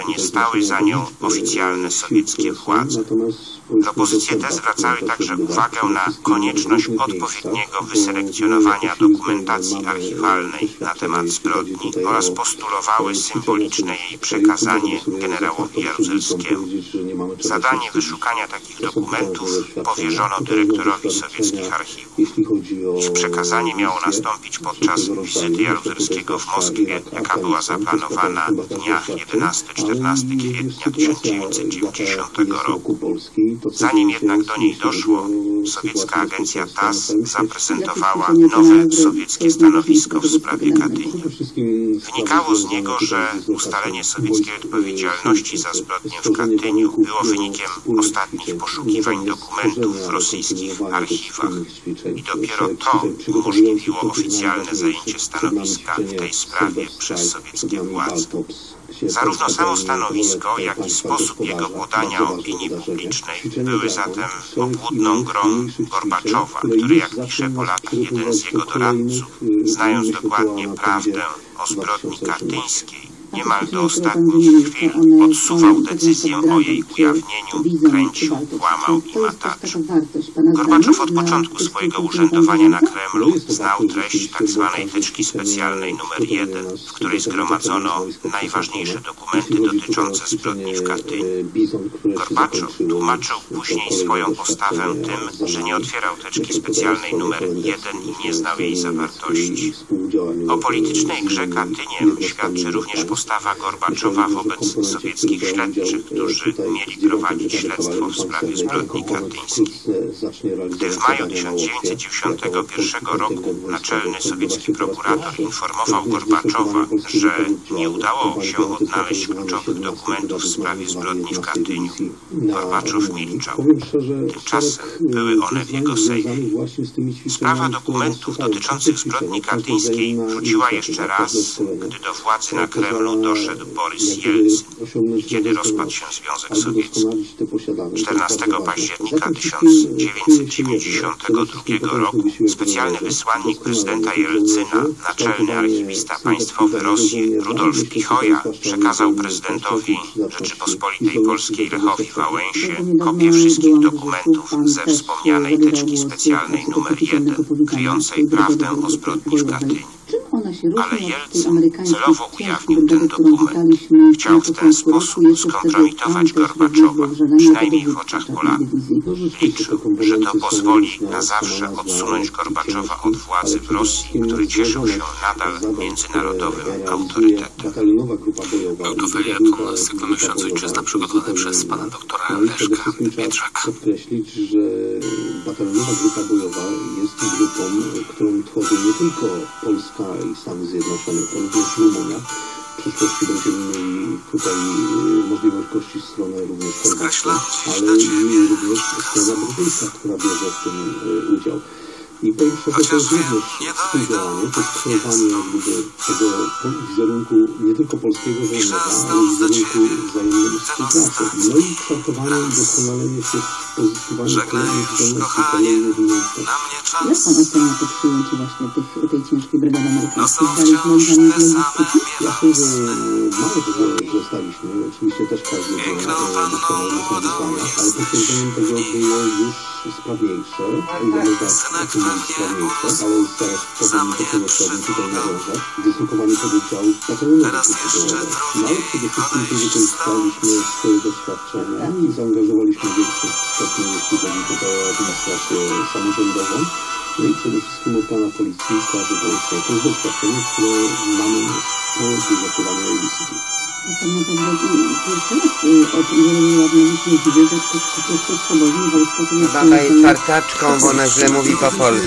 uznały za nią oficjalne sowieckie władze. Propozycje te zwracały także uwagę na konieczność odpowiedniego wyselekcjonowania dokumentacji archiwalnej na temat zbrodni oraz postulowały symboliczne jej przekazanie generałowi Jaruzelskiemu. Zadanie wyszukania takich dokumentów powierzono dyrektorowi sowieckich archiwów. Ich przekazanie miało nastąpić podczas wizyty Jaruzelskiego w Moskwie, jaka była zaplanowana w dniach jedenastego czternastego kwietnia tysiąc dziewięćset dziewięćdziesiątego roku. Zanim jednak do niej doszło, sowiecka agencja T A S S zaprezentowała nowe sowieckie stanowisko w sprawie Katynia. Wynikało z niego, że ustalenie sowieckiej odpowiedzialności za zbrodnię w Katyniu było wynikiem ostatnich poszukiwań dokumentów w rosyjskich archiwach i dopiero to umożliwiło oficjalne zajęcie stanowiska w tej sprawie przez sowieckie władze. Zarówno samo stanowisko, jak i sposób jego podania opinii publicznej były zatem obłudną grą Gorbaczowa, który, jak pisze po latach jeden z jego doradców, znając dokładnie prawdę o zbrodni katyńskiej, niemal do ostatnich chwil odsuwał decyzję o jej ujawnieniu, kręcił, kłamał i mataczył. Gorbaczow od początku swojego urzędowania na Kremlu znał treść tzw. teczki specjalnej numer jeden, w której zgromadzono najważniejsze dokumenty dotyczące zbrodni w Katyniu. Gorbaczow tłumaczył później swoją postawę tym, że nie otwierał teczki specjalnej numer jeden i nie znał jej zawartości. O politycznej grze Katyniem świadczy również postawa Postawa Gorbaczowa wobec sowieckich śledczych, którzy mieli prowadzić śledztwo w sprawie zbrodni katyńskiej. Gdy w maju tysiąc dziewięćset dziewięćdziesiątego pierwszego roku naczelny sowiecki prokurator informował Gorbaczowa, że nie udało się odnaleźć kluczowych dokumentów w sprawie zbrodni w Katyniu, Gorbaczow milczał. Tymczasem były one w jego sejfie. Sprawa dokumentów dotyczących zbrodni katyńskiej wróciła jeszcze raz, gdy do władzy na Kremlu doszedł Borys Jelcyn i kiedy rozpadł się Związek Sowiecki. czternastego października tysiąc dziewięćset dziewięćdziesiątego drugiego roku specjalny wysłannik prezydenta Jelcyna, naczelny archiwista państwowy Rosji Rudolf Pichoja, przekazał prezydentowi Rzeczypospolitej Polskiej Lechowi Wałęsie kopię wszystkich dokumentów ze wspomnianej teczki specjalnej numer jeden, kryjącej prawdę o zbrodni w Katyniu. Ale Jelcyn celowo ujawnił ten dokument. Chciał w ten sposób skompromitować Gorbaczowa, przynajmniej w oczach Polaków. Liczył, że to pozwoli na zawsze odsunąć Gorbaczowa od władzy w Rosji, który cieszył się nadal międzynarodowym autorytetem. Był to felieton z cyklu Myśląc Ojczyzna przygotowany przez pana doktora Leszka Pietrzaka. Podkreślić, że batalionowa grupa bojowa jest grupą, którą tworzy nie tylko Polska i Stany Zjednoczone, to również Rumunia. W przyszłości będziemy mieli tutaj możliwość gościć stronę również chorwacką, ale i również strona brytyjska, która bierze w tym udział. I powiem szczerze, to jest również współdziałanie, to jest kreowanie jakby tego wizerunku nie tylko polskiego żołnierza, ale wizerunku wzajemnej współpracy. No i kształtowanie i doskonalenie się w pozyskiwaniu kolejnych zdolności, kolejnych umiejętności. Jak pan ocenia to przyjęcie właśnie tych, tej ciężkiej brygady amerykańskiej? Zdaliśmy moim zdaniem diagnostyki? Ja myślę, że mało tego, że staliśmy. Oczywiście też każdy doskonale wykonania, ale potwierdzenie tego było już sprawniejsze, organizacja sprawniejsze, ale zaraz powiem do tego chciałbym tutaj nawiązać. Dyslokowanie pododdziałów batalionowych. No ale przede wszystkim to wykorzystaliśmy swoje doświadczenia i zaangażowaliśmy w większym stopniu, jeśli chodzi tutaj o administrację samorządową. No i przede wszystkim od pana policji, straży granicznej. To jest doświadczenie, które mamy po dyslokowania A B C D. Pamiętam, że pierwszy raz od wielu lat mieliśmy widzę, że po prostu swobodnie wojsko to Baba jest partaczką, bo ona źle mówi po polsku.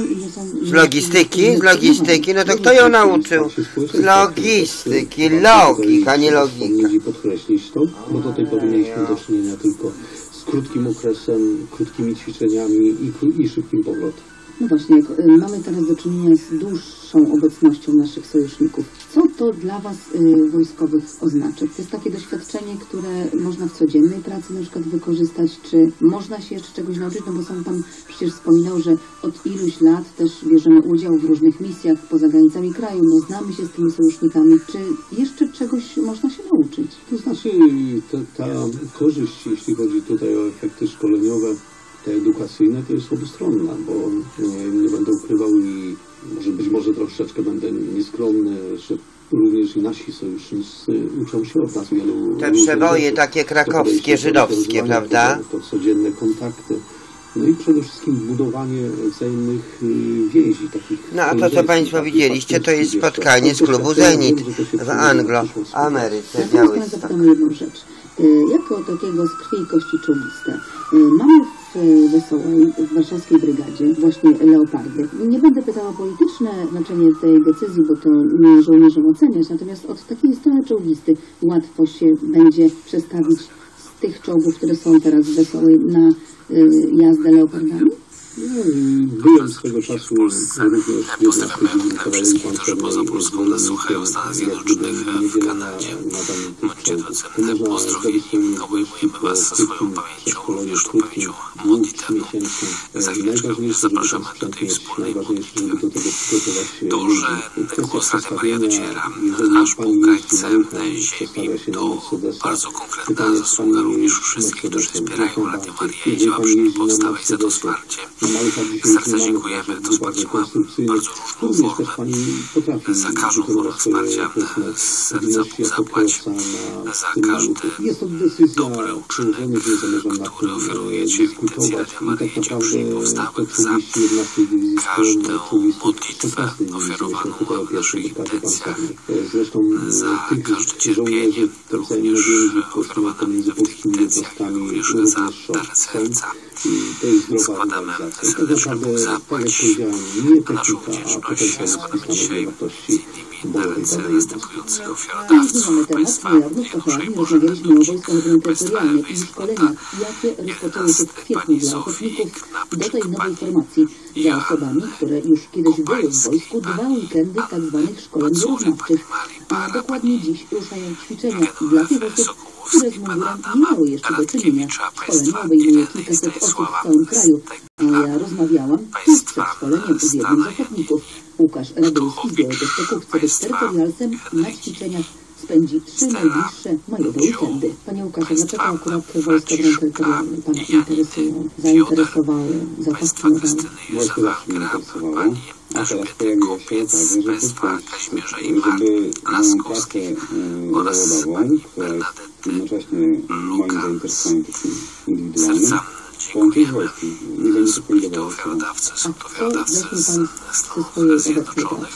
Z logistyki? Z logistyki? No to kto ją nauczył? Z logistyki. Logika, nie logika. Podkreślić to, bo do tej pory mieliśmy do czynienia tylko z krótkim okresem, krótkimi ćwiczeniami i, i szybkim powrotem. No właśnie, jak y, mamy teraz do czynienia z dłuższą obecnością naszych sojuszników. Co to dla Was y, wojskowych oznacza? To jest takie doświadczenie, które można w codziennej pracy na przykład wykorzystać, czy można się jeszcze czegoś nauczyć? No bo sam Pan przecież wspominał, że od iluś lat też bierzemy udział w różnych misjach poza granicami kraju, no znamy się z tymi sojusznikami. Czy jeszcze czegoś można się nauczyć? To znaczy ta, ta korzyść, jeśli chodzi tutaj o efekty szkoleniowe, te edukacyjne, to jest obustronna, bo nie, nie będę ukrywał i może być może troszeczkę będę nieskromny, że również i nasi sojusznicy uczą się od nas wielu... Te przeboje takie krakowskie, żydowskie, prawda? To, to codzienne kontakty. No i przede wszystkim budowanie wzajemnych więzi. Takich no a to, co Państwo widzieliście, to jest spotkanie z klubu Zenit w Anglo-Ameryce. Ja zapytam jedną rzecz. Jako takiego z krwi i kości czołgiste. Mamy w Wesołej, w warszawskiej brygadzie właśnie Leopardy. Nie będę pytała o polityczne znaczenie tej decyzji, bo to nie żołnierzom oceniać, natomiast od takiej strony czołgisty łatwo się będzie przestawić z tych czołgów, które są teraz w Wesołej, na y, jazdę Leopardami? Byłem swego czasu Pozdrawiamy przede wszystkim, którzy poza Polską nas słuchają w Stanach Zjednoczonych, w Kanadzie. Bądźcie docenne, pozdrowieni. Obejmujemy Was swoją pamięcią, również tą pamięcią modlitewną. Za chwileczkę również zapraszamy do tej wspólnej modlitwy. To, że głos Radia Maria dociera aż po krańce ziemi, to bardzo konkretna zasługa również wszystkich, którzy wspierają Radio Maria i dzieła przy niej powstałe i za to wsparcie. Serce dziękujemy. To wsparcie ma bardzo różną formę. Za każdą formę wsparcia z serca Bóg zapłać. Za każdy dobry uczynek, który oferujecie w Fundacji Radia Maria, dzieł przy niej powstałych. Za każdą modlitwę oferowaną w naszych intencjach. Za każde cierpienie, również oferowane w tych intencjach, również za dar serca. Składamy serdeczny Bóg zapłać. Na naszą wdzięczność składamy dzisiaj z innymi na ręce następujących ofiarodawców państwa Janoszej Bożenowicz, państwa Ewy z Konta, Jedenasty, pani Sofik, Napczyk, pani osobami, które już kiedyś były w wojsku, dwa weekendy tzw. szkoleń wyrównawczych, a dokładnie dziś ruszają ćwiczenia dla tych osób, które z mundurem nie miały jeszcze do czynienia. Szkolenie obejmuje kilkaset osób w całym kraju, a ja rozmawiałam tuż przed szkoleniem z jednym z ochotników. Łukasz Radomski z Białegostoku chce być terytorialcem na ćwiczeniach. Spędzi trzy najbliższe majowe weekendy. Panie Łukaszu, dlaczego akurat wojska terytorialne Pana interesują, zainteresowały, zafascynowały? Wojsko zawsze mnie interesowało, a teraz pojawiło się także, że pozwolić, żeby moją pracę zawodową, która jest jednocześnie moim zainteresowaniem takim indywidualnym, połączyć z wojskiem. Nie zainteresowali do wojska. Są to ofiarodawcy z Stanów Zjednoczonych.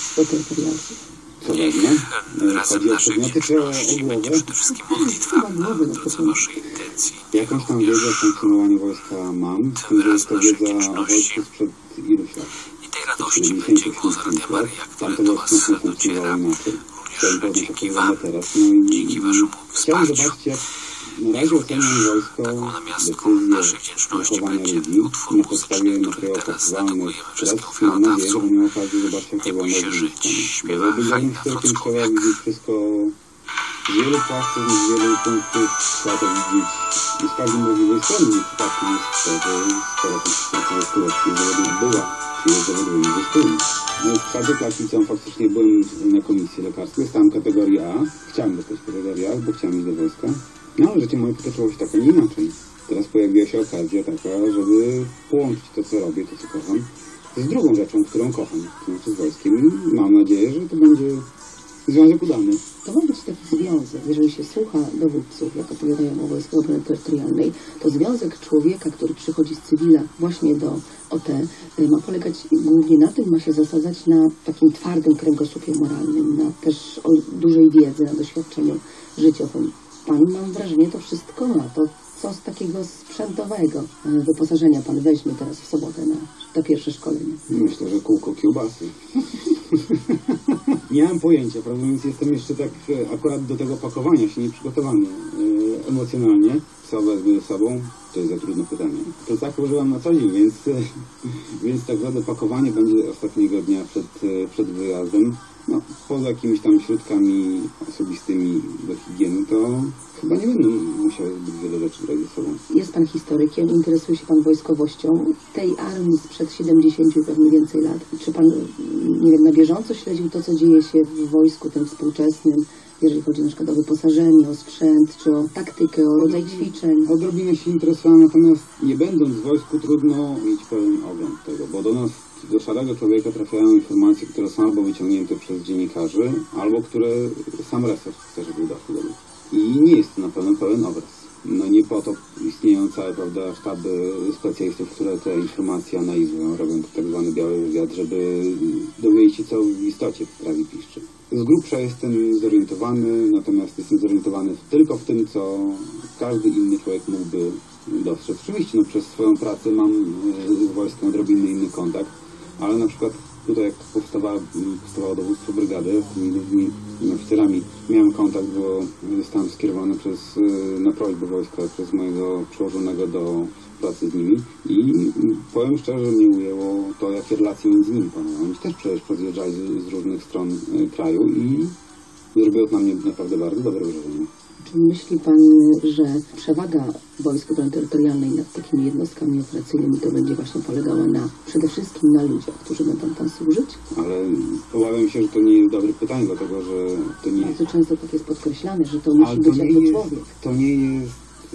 Co ważne, Razem naszej wdzięczności będzie przede wszystkim modlitwa w drodze Waszej intencji. Jakąś tam wiedzę o funkcjonowaniu wojska mam, tym, że jest to wiedza o wojsku sprzed iluś lat. I tej radości będzie głos Radia Maria, który do Was dociera, również dzięki Wam, dzięki Waszemu wsparciu. Na razie oceniam wojsko taką namiastką naszej wdzięczności będzie utwór muzyczny, który teraz dedykujemy wszystkim ofiarodawcom. Nie bój się żyć, śpiewa Halina Wrocławiak. Wszystko z wielu płaszczyzn, z wielu punktów trzeba to widzieć i z każdej możliwej strony. W przypadku jest to, że sporo tych skuteczności zawodów była, czy jest zawodowymi zespołami. No w każdej klasie liceum faktycznie byłem na komisji lekarskiej, stałem kategorii A. Chciałem dostać kategorię A, bo chciałem iść do wojska. No, ale życie moje potoczyło się tak, a nie inaczej. Teraz pojawiła się okazja taka, żeby połączyć to, co robię, to, co kocham, z drugą rzeczą, którą kocham, to znaczy z wojskiem. I mam nadzieję, że to będzie związek udany. To ma być taki związek, jeżeli się słucha dowódców, jak opowiadają o Wojsku Obrony Terytorialnej, to związek człowieka, który przychodzi z cywila właśnie do O T, ma polegać głównie na tym, ma się zasadzać na takim twardym kręgosłupie moralnym, na też o dużej wiedzy, na doświadczeniu życiowym. Pan, mam wrażenie, to wszystko ma. To co z takiego sprzętowego wyposażenia Pan weźmie teraz w sobotę na to pierwsze szkolenie? Myślę, że kółko kiełbasy. Nie mam pojęcia, prawda, więc jestem jeszcze tak akurat do tego pakowania się nieprzygotowany e, emocjonalnie, co wezmę ze sobą. To jest za trudne pytanie. To tak używam na co dzień, więc, więc tak naprawdę pakowanie będzie ostatniego dnia przed, przed wyjazdem. No, poza jakimiś tam środkami osobistymi do higieny, to chyba nie będę musiał zbyt wiele rzeczy brać ze sobą. Jest pan historykiem, interesuje się pan wojskowością tej armii sprzed siedemdziesięciu i pewnie więcej lat. Czy pan, nie wiem, na bieżąco śledził to, co dzieje się w wojsku tym współczesnym, jeżeli chodzi na przykład o wyposażenie, o sprzęt, czy o taktykę, o rodzaj ćwiczeń? Odrobinę się interesowałem, natomiast nie będąc w wojsku trudno mieć pełen ogląd tego, bo do nas, do szarego człowieka trafiają informacje, które są albo wyciągnięte przez dziennikarzy, albo które sam resort chce, żeby doszły do ludzi. I nie jest to na pewno pełen obraz. No nie po to istnieją całe, prawda, sztaby specjalistów, które te informacje analizują, robią to tak zwany biały wywiad, żeby dowiedzieć się, co w istocie trawi piszczy. Z grubsza jestem zorientowany, natomiast jestem zorientowany tylko w tym, co każdy inny człowiek mógłby dostrzec. Oczywiście no, przez swoją pracę mam z wojskiem odrobinny inny kontakt, ale na przykład tutaj jak powstawało, powstawało dowództwo brygady, z tymi ludźmi, oficerami miałem kontakt, bo zostałem skierowany przez, na prośbę wojska przez mojego przełożonego do pracy z nimi i powiem szczerze, mnie ujęło to, jakie relacje między nimi panują. Oni też przecież podjeżdżali z, z różnych stron kraju i zrobiło to na mnie naprawdę bardzo dobre wrażenie. Czy myśli pan, że przewaga Wojsk Obrony Terytorialnej nad takimi jednostkami operacyjnymi to będzie właśnie polegała na, przede wszystkim na ludziach, którzy będą tam służyć? Ale obawiam się, że to nie jest dobre pytanie, dlatego że to nie jest... Bardzo często tak jest podkreślane, że to musi być jako człowiek. To nie jest...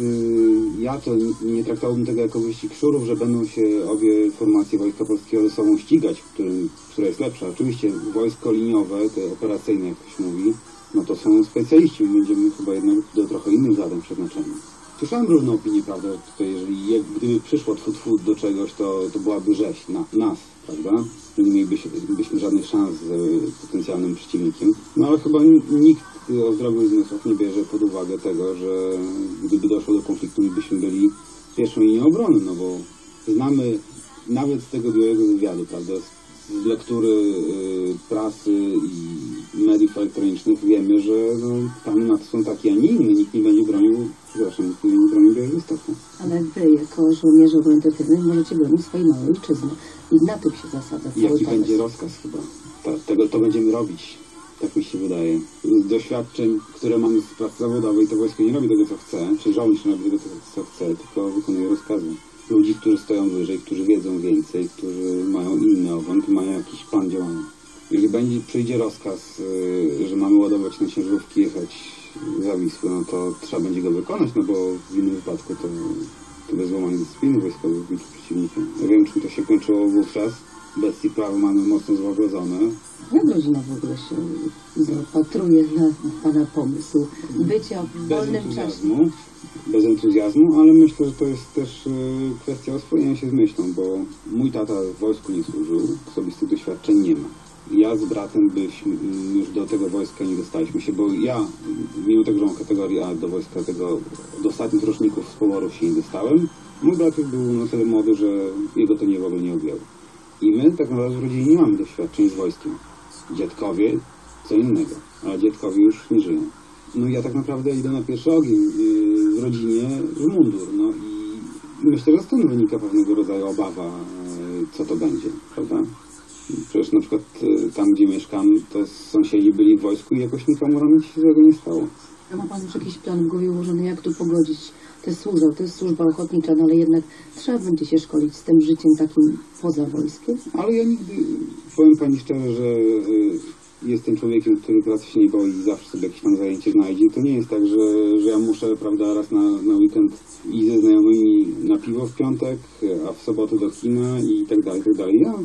Ja to nie traktowałbym tego jako wyścig szurów, że będą się obie formacje Wojska Polskiego ze sobą ścigać, w którym, która jest lepsza. Oczywiście wojsko liniowe, te operacyjne, jak to się mówi, no to są specjaliści, my będziemy chyba jednak do trochę innych zadań przeznaczeni. Słyszałem różne opinie, prawda, tutaj jeżeli jak, gdyby przyszło tfu, tfu do czegoś, to, to byłaby rzeź na nas, prawda? Nie mielibyśmy żadnych szans z potencjalnym przeciwnikiem. No ale chyba nikt o zdrowych zmysłach nie bierze pod uwagę tego, że gdyby doszło do konfliktu, my byśmy byli pierwszą linią obrony, no bo znamy nawet z tego białego wywiadu, prawda, z lektury y, prasy i mediów elektronicznych wiemy, że no, tam na to są takie, a nie inne. Nikt nie będzie bronił, przepraszam, nikt nie będzie bronił Białegostoku. Ale wy, jako żołnierze obrony terytorialnej, możecie bronić swojej małej ojczyzny. I na tym się zasadza cały Jaki pomysł. będzie rozkaz chyba? Ta, tego to będziemy robić. Tak mi się wydaje. Z doświadczeń, które mamy z pracy zawodowej, to wojsko nie robi tego, co chce, czy żołnierz nie robi tego, co chce, tylko wykonuje rozkazy. Ludzi, którzy stoją wyżej, którzy wiedzą więcej, którzy mają inny ogląd, mają jakiś plan działania. Jeżeli będzie, przyjdzie rozkaz, yy, że mamy ładować na ciężarówki, jechać za Wisłę, no to trzeba będzie go wykonać, no bo w innym wypadku to, to bez złamania dyscypliny wojskowej będzie przeciwnikiem. Ja wiem, czym to się kończyło wówczas. Bestii prawo mamy mocno złagodzone. Jak rodzina w ogóle się zapatruje na pana pomysł bycia w wolnym czasie? Bez entuzjazmu, ale myślę, że to jest też y, kwestia oswojenia się z myślą, bo mój tata w wojsku nie służył, osobistych doświadczeń nie ma. Ja z bratem byśmy już do tego wojska nie dostaliśmy się, bo ja, mimo tego, że mam kategorię A do wojska tego, do ostatnich roczników z poborów się nie dostałem, mój brat był na tyle młody, że jego to nie w ogóle nie objęło. I my tak naprawdę w rodzinie nie mamy doświadczeń z wojskiem. Dziadkowie co innego, ale dziadkowie już nie żyją. No i ja tak naprawdę idę na pierwszy ogień yy, w rodzinie w mundur. No i myślę, że stąd wynika pewnego rodzaju obawa, yy, co to będzie, prawda? Przecież na przykład yy, tam, gdzie mieszkam, to sąsiedzi byli w wojsku i jakoś nikomu rano się złego nie stało. A ma pan już jakiś plan w głowie ułożony, jak tu pogodzić tę służbę? To jest służba ochotnicza, no ale jednak trzeba będzie się szkolić z tym życiem takim poza wojskiem. Ale ja nigdy, powiem pani szczerze, że yy, jestem człowiekiem, który pracy się nie boi i zawsze sobie jakieś tam zajęcie znajdzie. To nie jest tak, że, że ja muszę, prawda, raz na, na weekend iść ze znajomymi na piwo w piątek, a w sobotę do kina i tak dalej, i tak dalej. Ja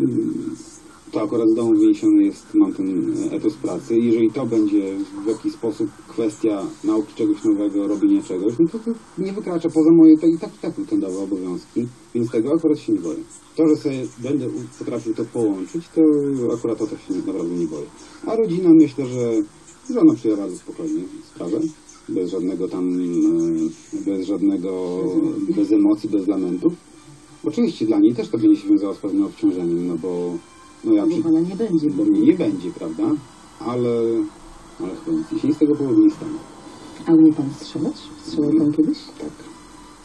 to akurat z domu wyniesiony jest, mam ten etos pracy. Jeżeli to będzie w jakiś sposób kwestia nauki czegoś nowego, robienia czegoś, no to, to nie wykracza poza moje, to i tak i tak utendowe obowiązki, więc tego akurat się nie boję. To, że sobie będę potrafił to połączyć, to akurat o to się naprawdę nie boję. A rodzina, myślę, że żona przyjęła bardzo spokojnie sprawę, bez żadnego tam, bez żadnego, bez emocji, bez lamentów. Oczywiście dla niej też to będzie się wiązało z pewnym obciążeniem, no bo no ja bo pana nie będzie. Bo mnie nie będzie, prawda? Ale, ale chyba nic się z tego powodu nie stanie. A umie pan strzelać? Strzelał pan kiedyś? Tak.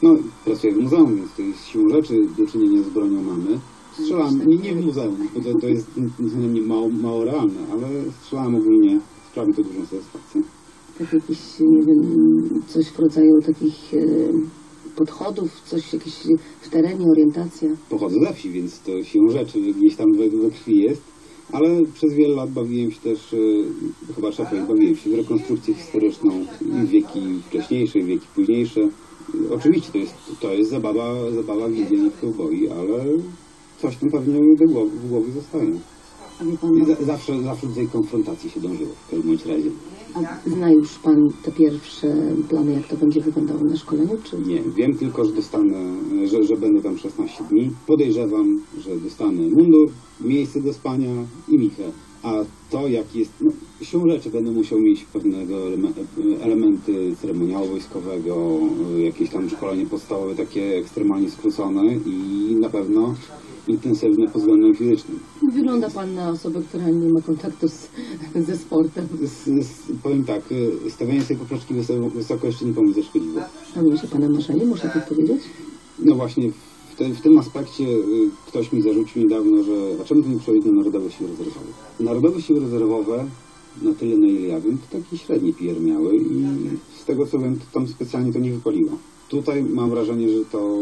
No, pracuję w muzeum, więc to jest siłą rzeczy do czynienia z bronią mamy. Strzelam, nie, nie w muzeum, bo to, to jest nie mało, mało realne, ale strzelam ogólnie, sprawi to dużą satysfakcję. Tak jakieś, nie wiem, coś w rodzaju takich e, podchodów, coś jakieś w terenie, orientacja? Pochodzę ze wsi, więc to siłą rzeczy gdzieś tam we, we krwi jest, ale przez wiele lat bawiłem się też, e, chyba szefem, bawiłem się w rekonstrukcję historyczną, wieki wcześniejsze, wieki późniejsze. Oczywiście to jest, to jest zabawa, zabawa więziennych kowboi, ale coś tam pewnie do głowy, w głowie zostaje. I za, zawsze, zawsze do tej konfrontacji się dążyło, w każdym bądź razie. A zna już Pan te pierwsze plany, jak to będzie wyglądało na szkoleniu, czy? Nie, wiem tylko, że dostanę, że, że będę tam szesnaście dni. Podejrzewam, że dostanę mundur, miejsce do spania i michę. A to, jak jest, no, siłą rzeczy będę musiał mieć pewnego elementy ceremoniału wojskowego, jakieś tam szkolenie podstawowe, takie ekstremalnie skrócone i na pewno intensywne pod względem fizycznym. Wygląda Pan na osobę, która nie ma kontaktu z, ze sportem. Z, z, powiem tak, stawianie sobie poprzeczki wysoko, wysoko jeszcze nikomu nie zaszkodziło. Spełniło się Pana marzenie, muszę tak powiedzieć? No właśnie, w, te, w tym aspekcie ktoś mi zarzucił niedawno, że a czemu to nie przechodzi na Narodowe Siły Rezerwowe? Narodowe Siły Rezerwowe, na tyle na ile ja wiem, to takie średnie P R miały i z tego co wiem, to tam specjalnie to nie wypaliło. Tutaj mam wrażenie, że to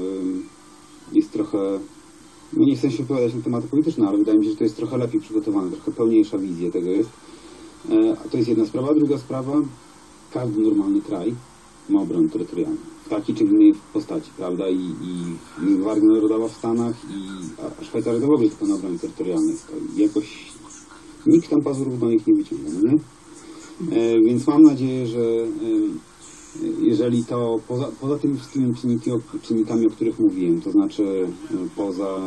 y, jest trochę... No nie chcę się wypowiadać na tematy polityczne, ale wydaje mi się, że to jest trochę lepiej przygotowane, trochę pełniejsza wizja tego jest. E, to jest jedna sprawa. Druga sprawa, każdy normalny kraj ma obronę terytorialną. W takiej czy innej postaci, prawda? I, i Gwardia Narodowa w Stanach, i a Szwajcaria to w ogóle tylko na obronie terytorialnej stoi. Jakoś nikt tam pazurów do nich nie wyciąga, nie? E, więc mam nadzieję, że e, jeżeli to poza, poza tymi wszystkimi czynniki, czynnikami, o których mówiłem, to znaczy poza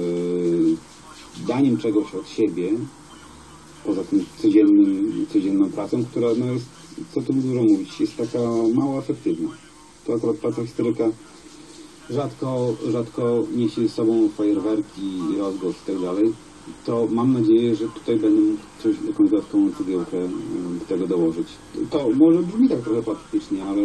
y, daniem czegoś od siebie, poza tym codziennym, codzienną pracą, która no jest, co tu dużo mówić, jest taka mało efektywna. To akurat praca historyka rzadko, rzadko niesie ze sobą fajerwerki, rozgłos i tak dalej. To mam nadzieję, że tutaj będę mógł coś, jakąś dodatkową cegiełkę do tego dołożyć. To może brzmi tak trochę patetycznie, ale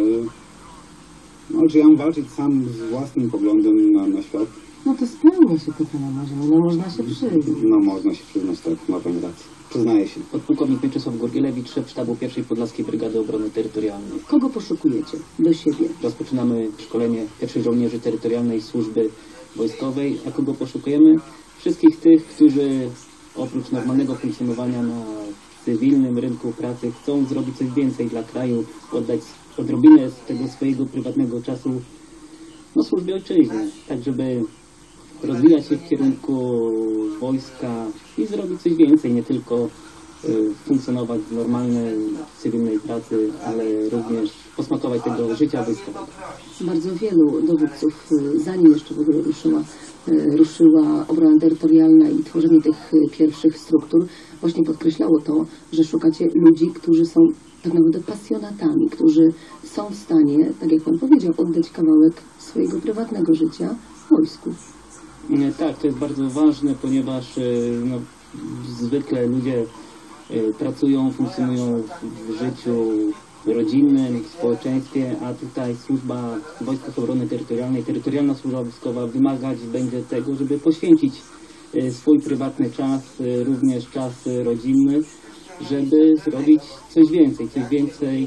no, czy ja mam walczyć sam z własnym poglądem na, na świat? No to spełnia się to Pana marzenie, no można się przyznać. No można się przyznać, tak, ma Pani rację. Przyznaję się. Podpułkownik Mieczysław Gurgielewicz, szef sztabu pierwszej Podlaskiej Brygady Obrony Terytorialnej. Kogo poszukujecie do siebie? Rozpoczynamy szkolenie pierwszych żołnierzy terytorialnej służby wojskowej. A kogo poszukujemy? Wszystkich tych, którzy oprócz normalnego funkcjonowania na cywilnym rynku pracy chcą zrobić coś więcej dla kraju, oddać odrobinę z tego swojego prywatnego czasu no, służbie ojczyźnie, tak żeby rozwijać się w kierunku wojska i zrobić coś więcej, nie tylko y, funkcjonować w normalnej, cywilnej pracy, ale również posmakować tego życia wojskowego. Bardzo wielu dowódców, zanim jeszcze w ogóle ruszyła, ruszyła obrona terytorialna i tworzenie tych pierwszych struktur, właśnie podkreślało to, że szukacie ludzi, którzy są tak naprawdę pasjonatami, którzy są w stanie, tak jak Pan powiedział, oddać kawałek swojego prywatnego życia wojsku. Tak, to jest bardzo ważne, ponieważ no, zwykle ludzie pracują, funkcjonują w życiu rodzinnym, w społeczeństwie, a tutaj służba w Wojskach Obrony Terytorialnej, terytorialna służba wojskowa wymagać będzie tego, żeby poświęcić swój prywatny czas, również czas rodzinny, żeby zrobić coś więcej, coś więcej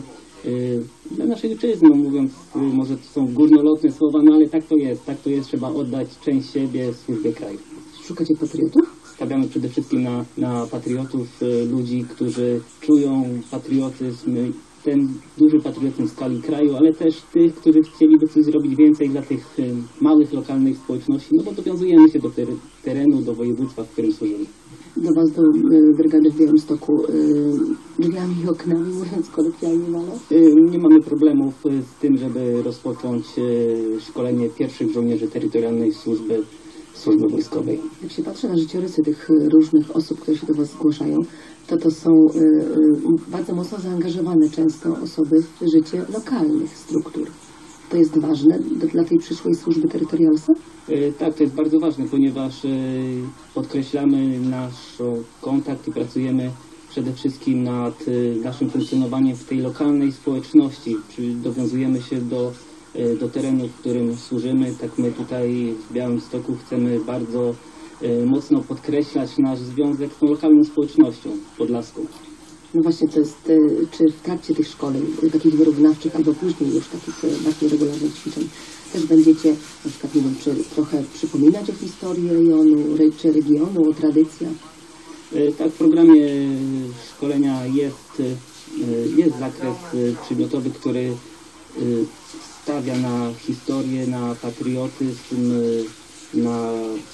dla naszej ojczyzny, no mówiąc, może to są górnolotne słowa, no ale tak to jest, tak to jest, trzeba oddać część siebie w służbie kraju. Szukacie patriotów? Stawiamy przede wszystkim na, na patriotów, ludzi, którzy czują patriotyzm, ten duży patriotyzm w skali kraju, ale też tych, którzy chcieliby coś zrobić więcej dla tych małych, lokalnych społeczności, no bo dowiązujemy się do terenu, do województwa, w którym służymy. Do Was, do brygady w Białymstoku, drzwiami i oknami, mówiąc kolokwialnie malo? Nie mamy problemów z tym, żeby rozpocząć szkolenie pierwszych żołnierzy terytorialnej służby, służby wojskowej. Jak się patrzy na życiorysy tych różnych osób, które się do Was zgłaszają, to to są y, y, bardzo mocno zaangażowane często osoby w życie lokalnych struktur. To jest ważne do, dla tej przyszłej służby terytorialnej? Y, tak, to jest bardzo ważne, ponieważ y, podkreślamy nasz kontakt i pracujemy przede wszystkim nad y, naszym funkcjonowaniem w tej lokalnej społeczności. Czy dowiązujemy się do do terenu, w którym służymy. Tak my tutaj w Białymstoku chcemy bardzo mocno podkreślać nasz związek z tą lokalną społecznością podlaską. No właśnie, to jest, czy w trakcie tych szkoleń, takich wyrównawczych, albo później już takich bardziej regularnych ćwiczeń, też będziecie na przykład, nie wiem, czy trochę przypominać o historii rejonu, czy regionu, o tradycjach? Tak, w programie szkolenia jest, jest zakres przedmiotowy, który stawia na historię, na patriotyzm, na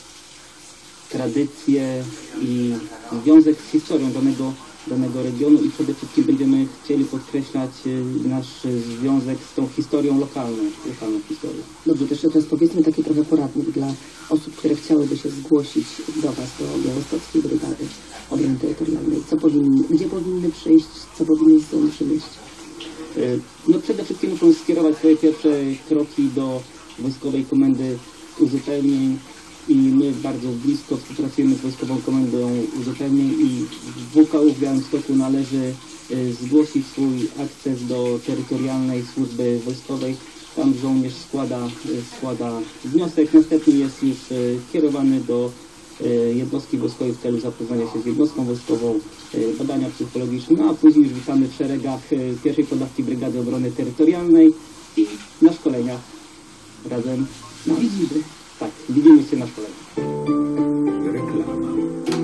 tradycję i związek z historią danego, danego regionu i przede wszystkim będziemy chcieli podkreślać nasz związek z tą historią lokalną, lokalną historią. Dobrze, też teraz powiedzmy taki trochę poradnik dla osób, które chciałyby się zgłosić do Was, do Białostockiej Brygady Obrony Terytorialnej. Co powinni, gdzie powinny przyjść, co powinny z sobą przynieść? No przede wszystkim muszą skierować swoje pierwsze kroki do Wojskowej Komendy Uzupełnień i my bardzo blisko współpracujemy z Wojskową Komendą Uzupełnień i w W K U w Białymstoku należy zgłosić swój akces do terytorialnej służby wojskowej. Tam żołnierz składa, składa wniosek, następnie jest już kierowany do jednostki wojskowej w celu zapoznania się z jednostką wojskową, badania psychologiczne, no a później już witamy w szeregach pierwszej Podlaskiej Brygady Obrony Terytorialnej i na szkoleniach razem. No, widzimy. Tak, widzimy się na szkoleniu. Reklama.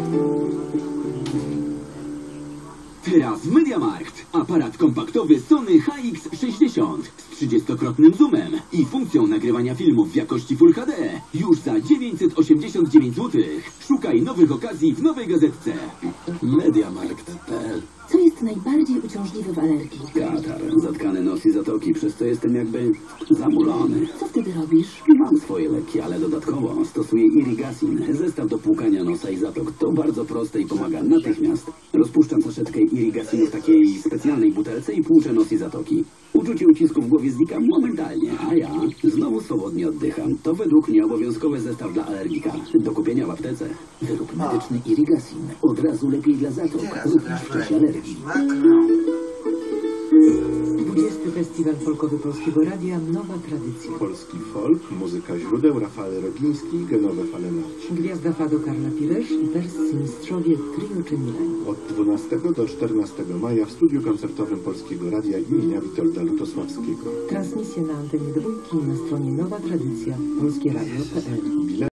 Teraz w MediaMarkt. Aparat kompaktowy Sony H X sześćdziesiąt z trzydziestokrotnym zoomem i funkcją nagrywania filmów w jakości Full H D. Już za dziewięćset osiemdziesiąt dziewięć złotych. Szukaj nowych okazji w nowej gazetce. mediamarkt kropka p l. Co jest najbardziej uciążliwe w alergii? Katar, zatkany nos i zatoki, przez co jestem jakby zamulony. Co wtedy robisz? Mam swoje leki, ale dodatkowo stosuję Irigasin, zestaw do płukania nosa i zatok. To bardzo proste i pomaga natychmiast. Rozpuszczam saszetkę Irigasinu w takiej specjalnej butelce i płuczę nos i zatoki. Uczucie ucisku w głowie znika momentalnie, a ja znowu swobodnie oddycham. To według mnie obowiązkowy zestaw dla alergika. Do kupienia w aptece. Wyrób medyczny Irigasin. Od razu lepiej dla zatok, również w czasie alergii. dwudziesty Festiwal Folkowy Polskiego Radia Nowa Tradycja. Polski folk, muzyka źródeł Rafael Rogiński, Genowe Fale Marci. Gwiazda fado Karla Piresz i perscy mistrzowie Trio Czemilaj. Od dwunastego do czternastego maja w studiu koncertowym Polskiego Radia imienia Witolda Lutosławskiego. Transmisja na antenie dwójki na stronie Nowa Tradycja Polskie Radio kropka p l.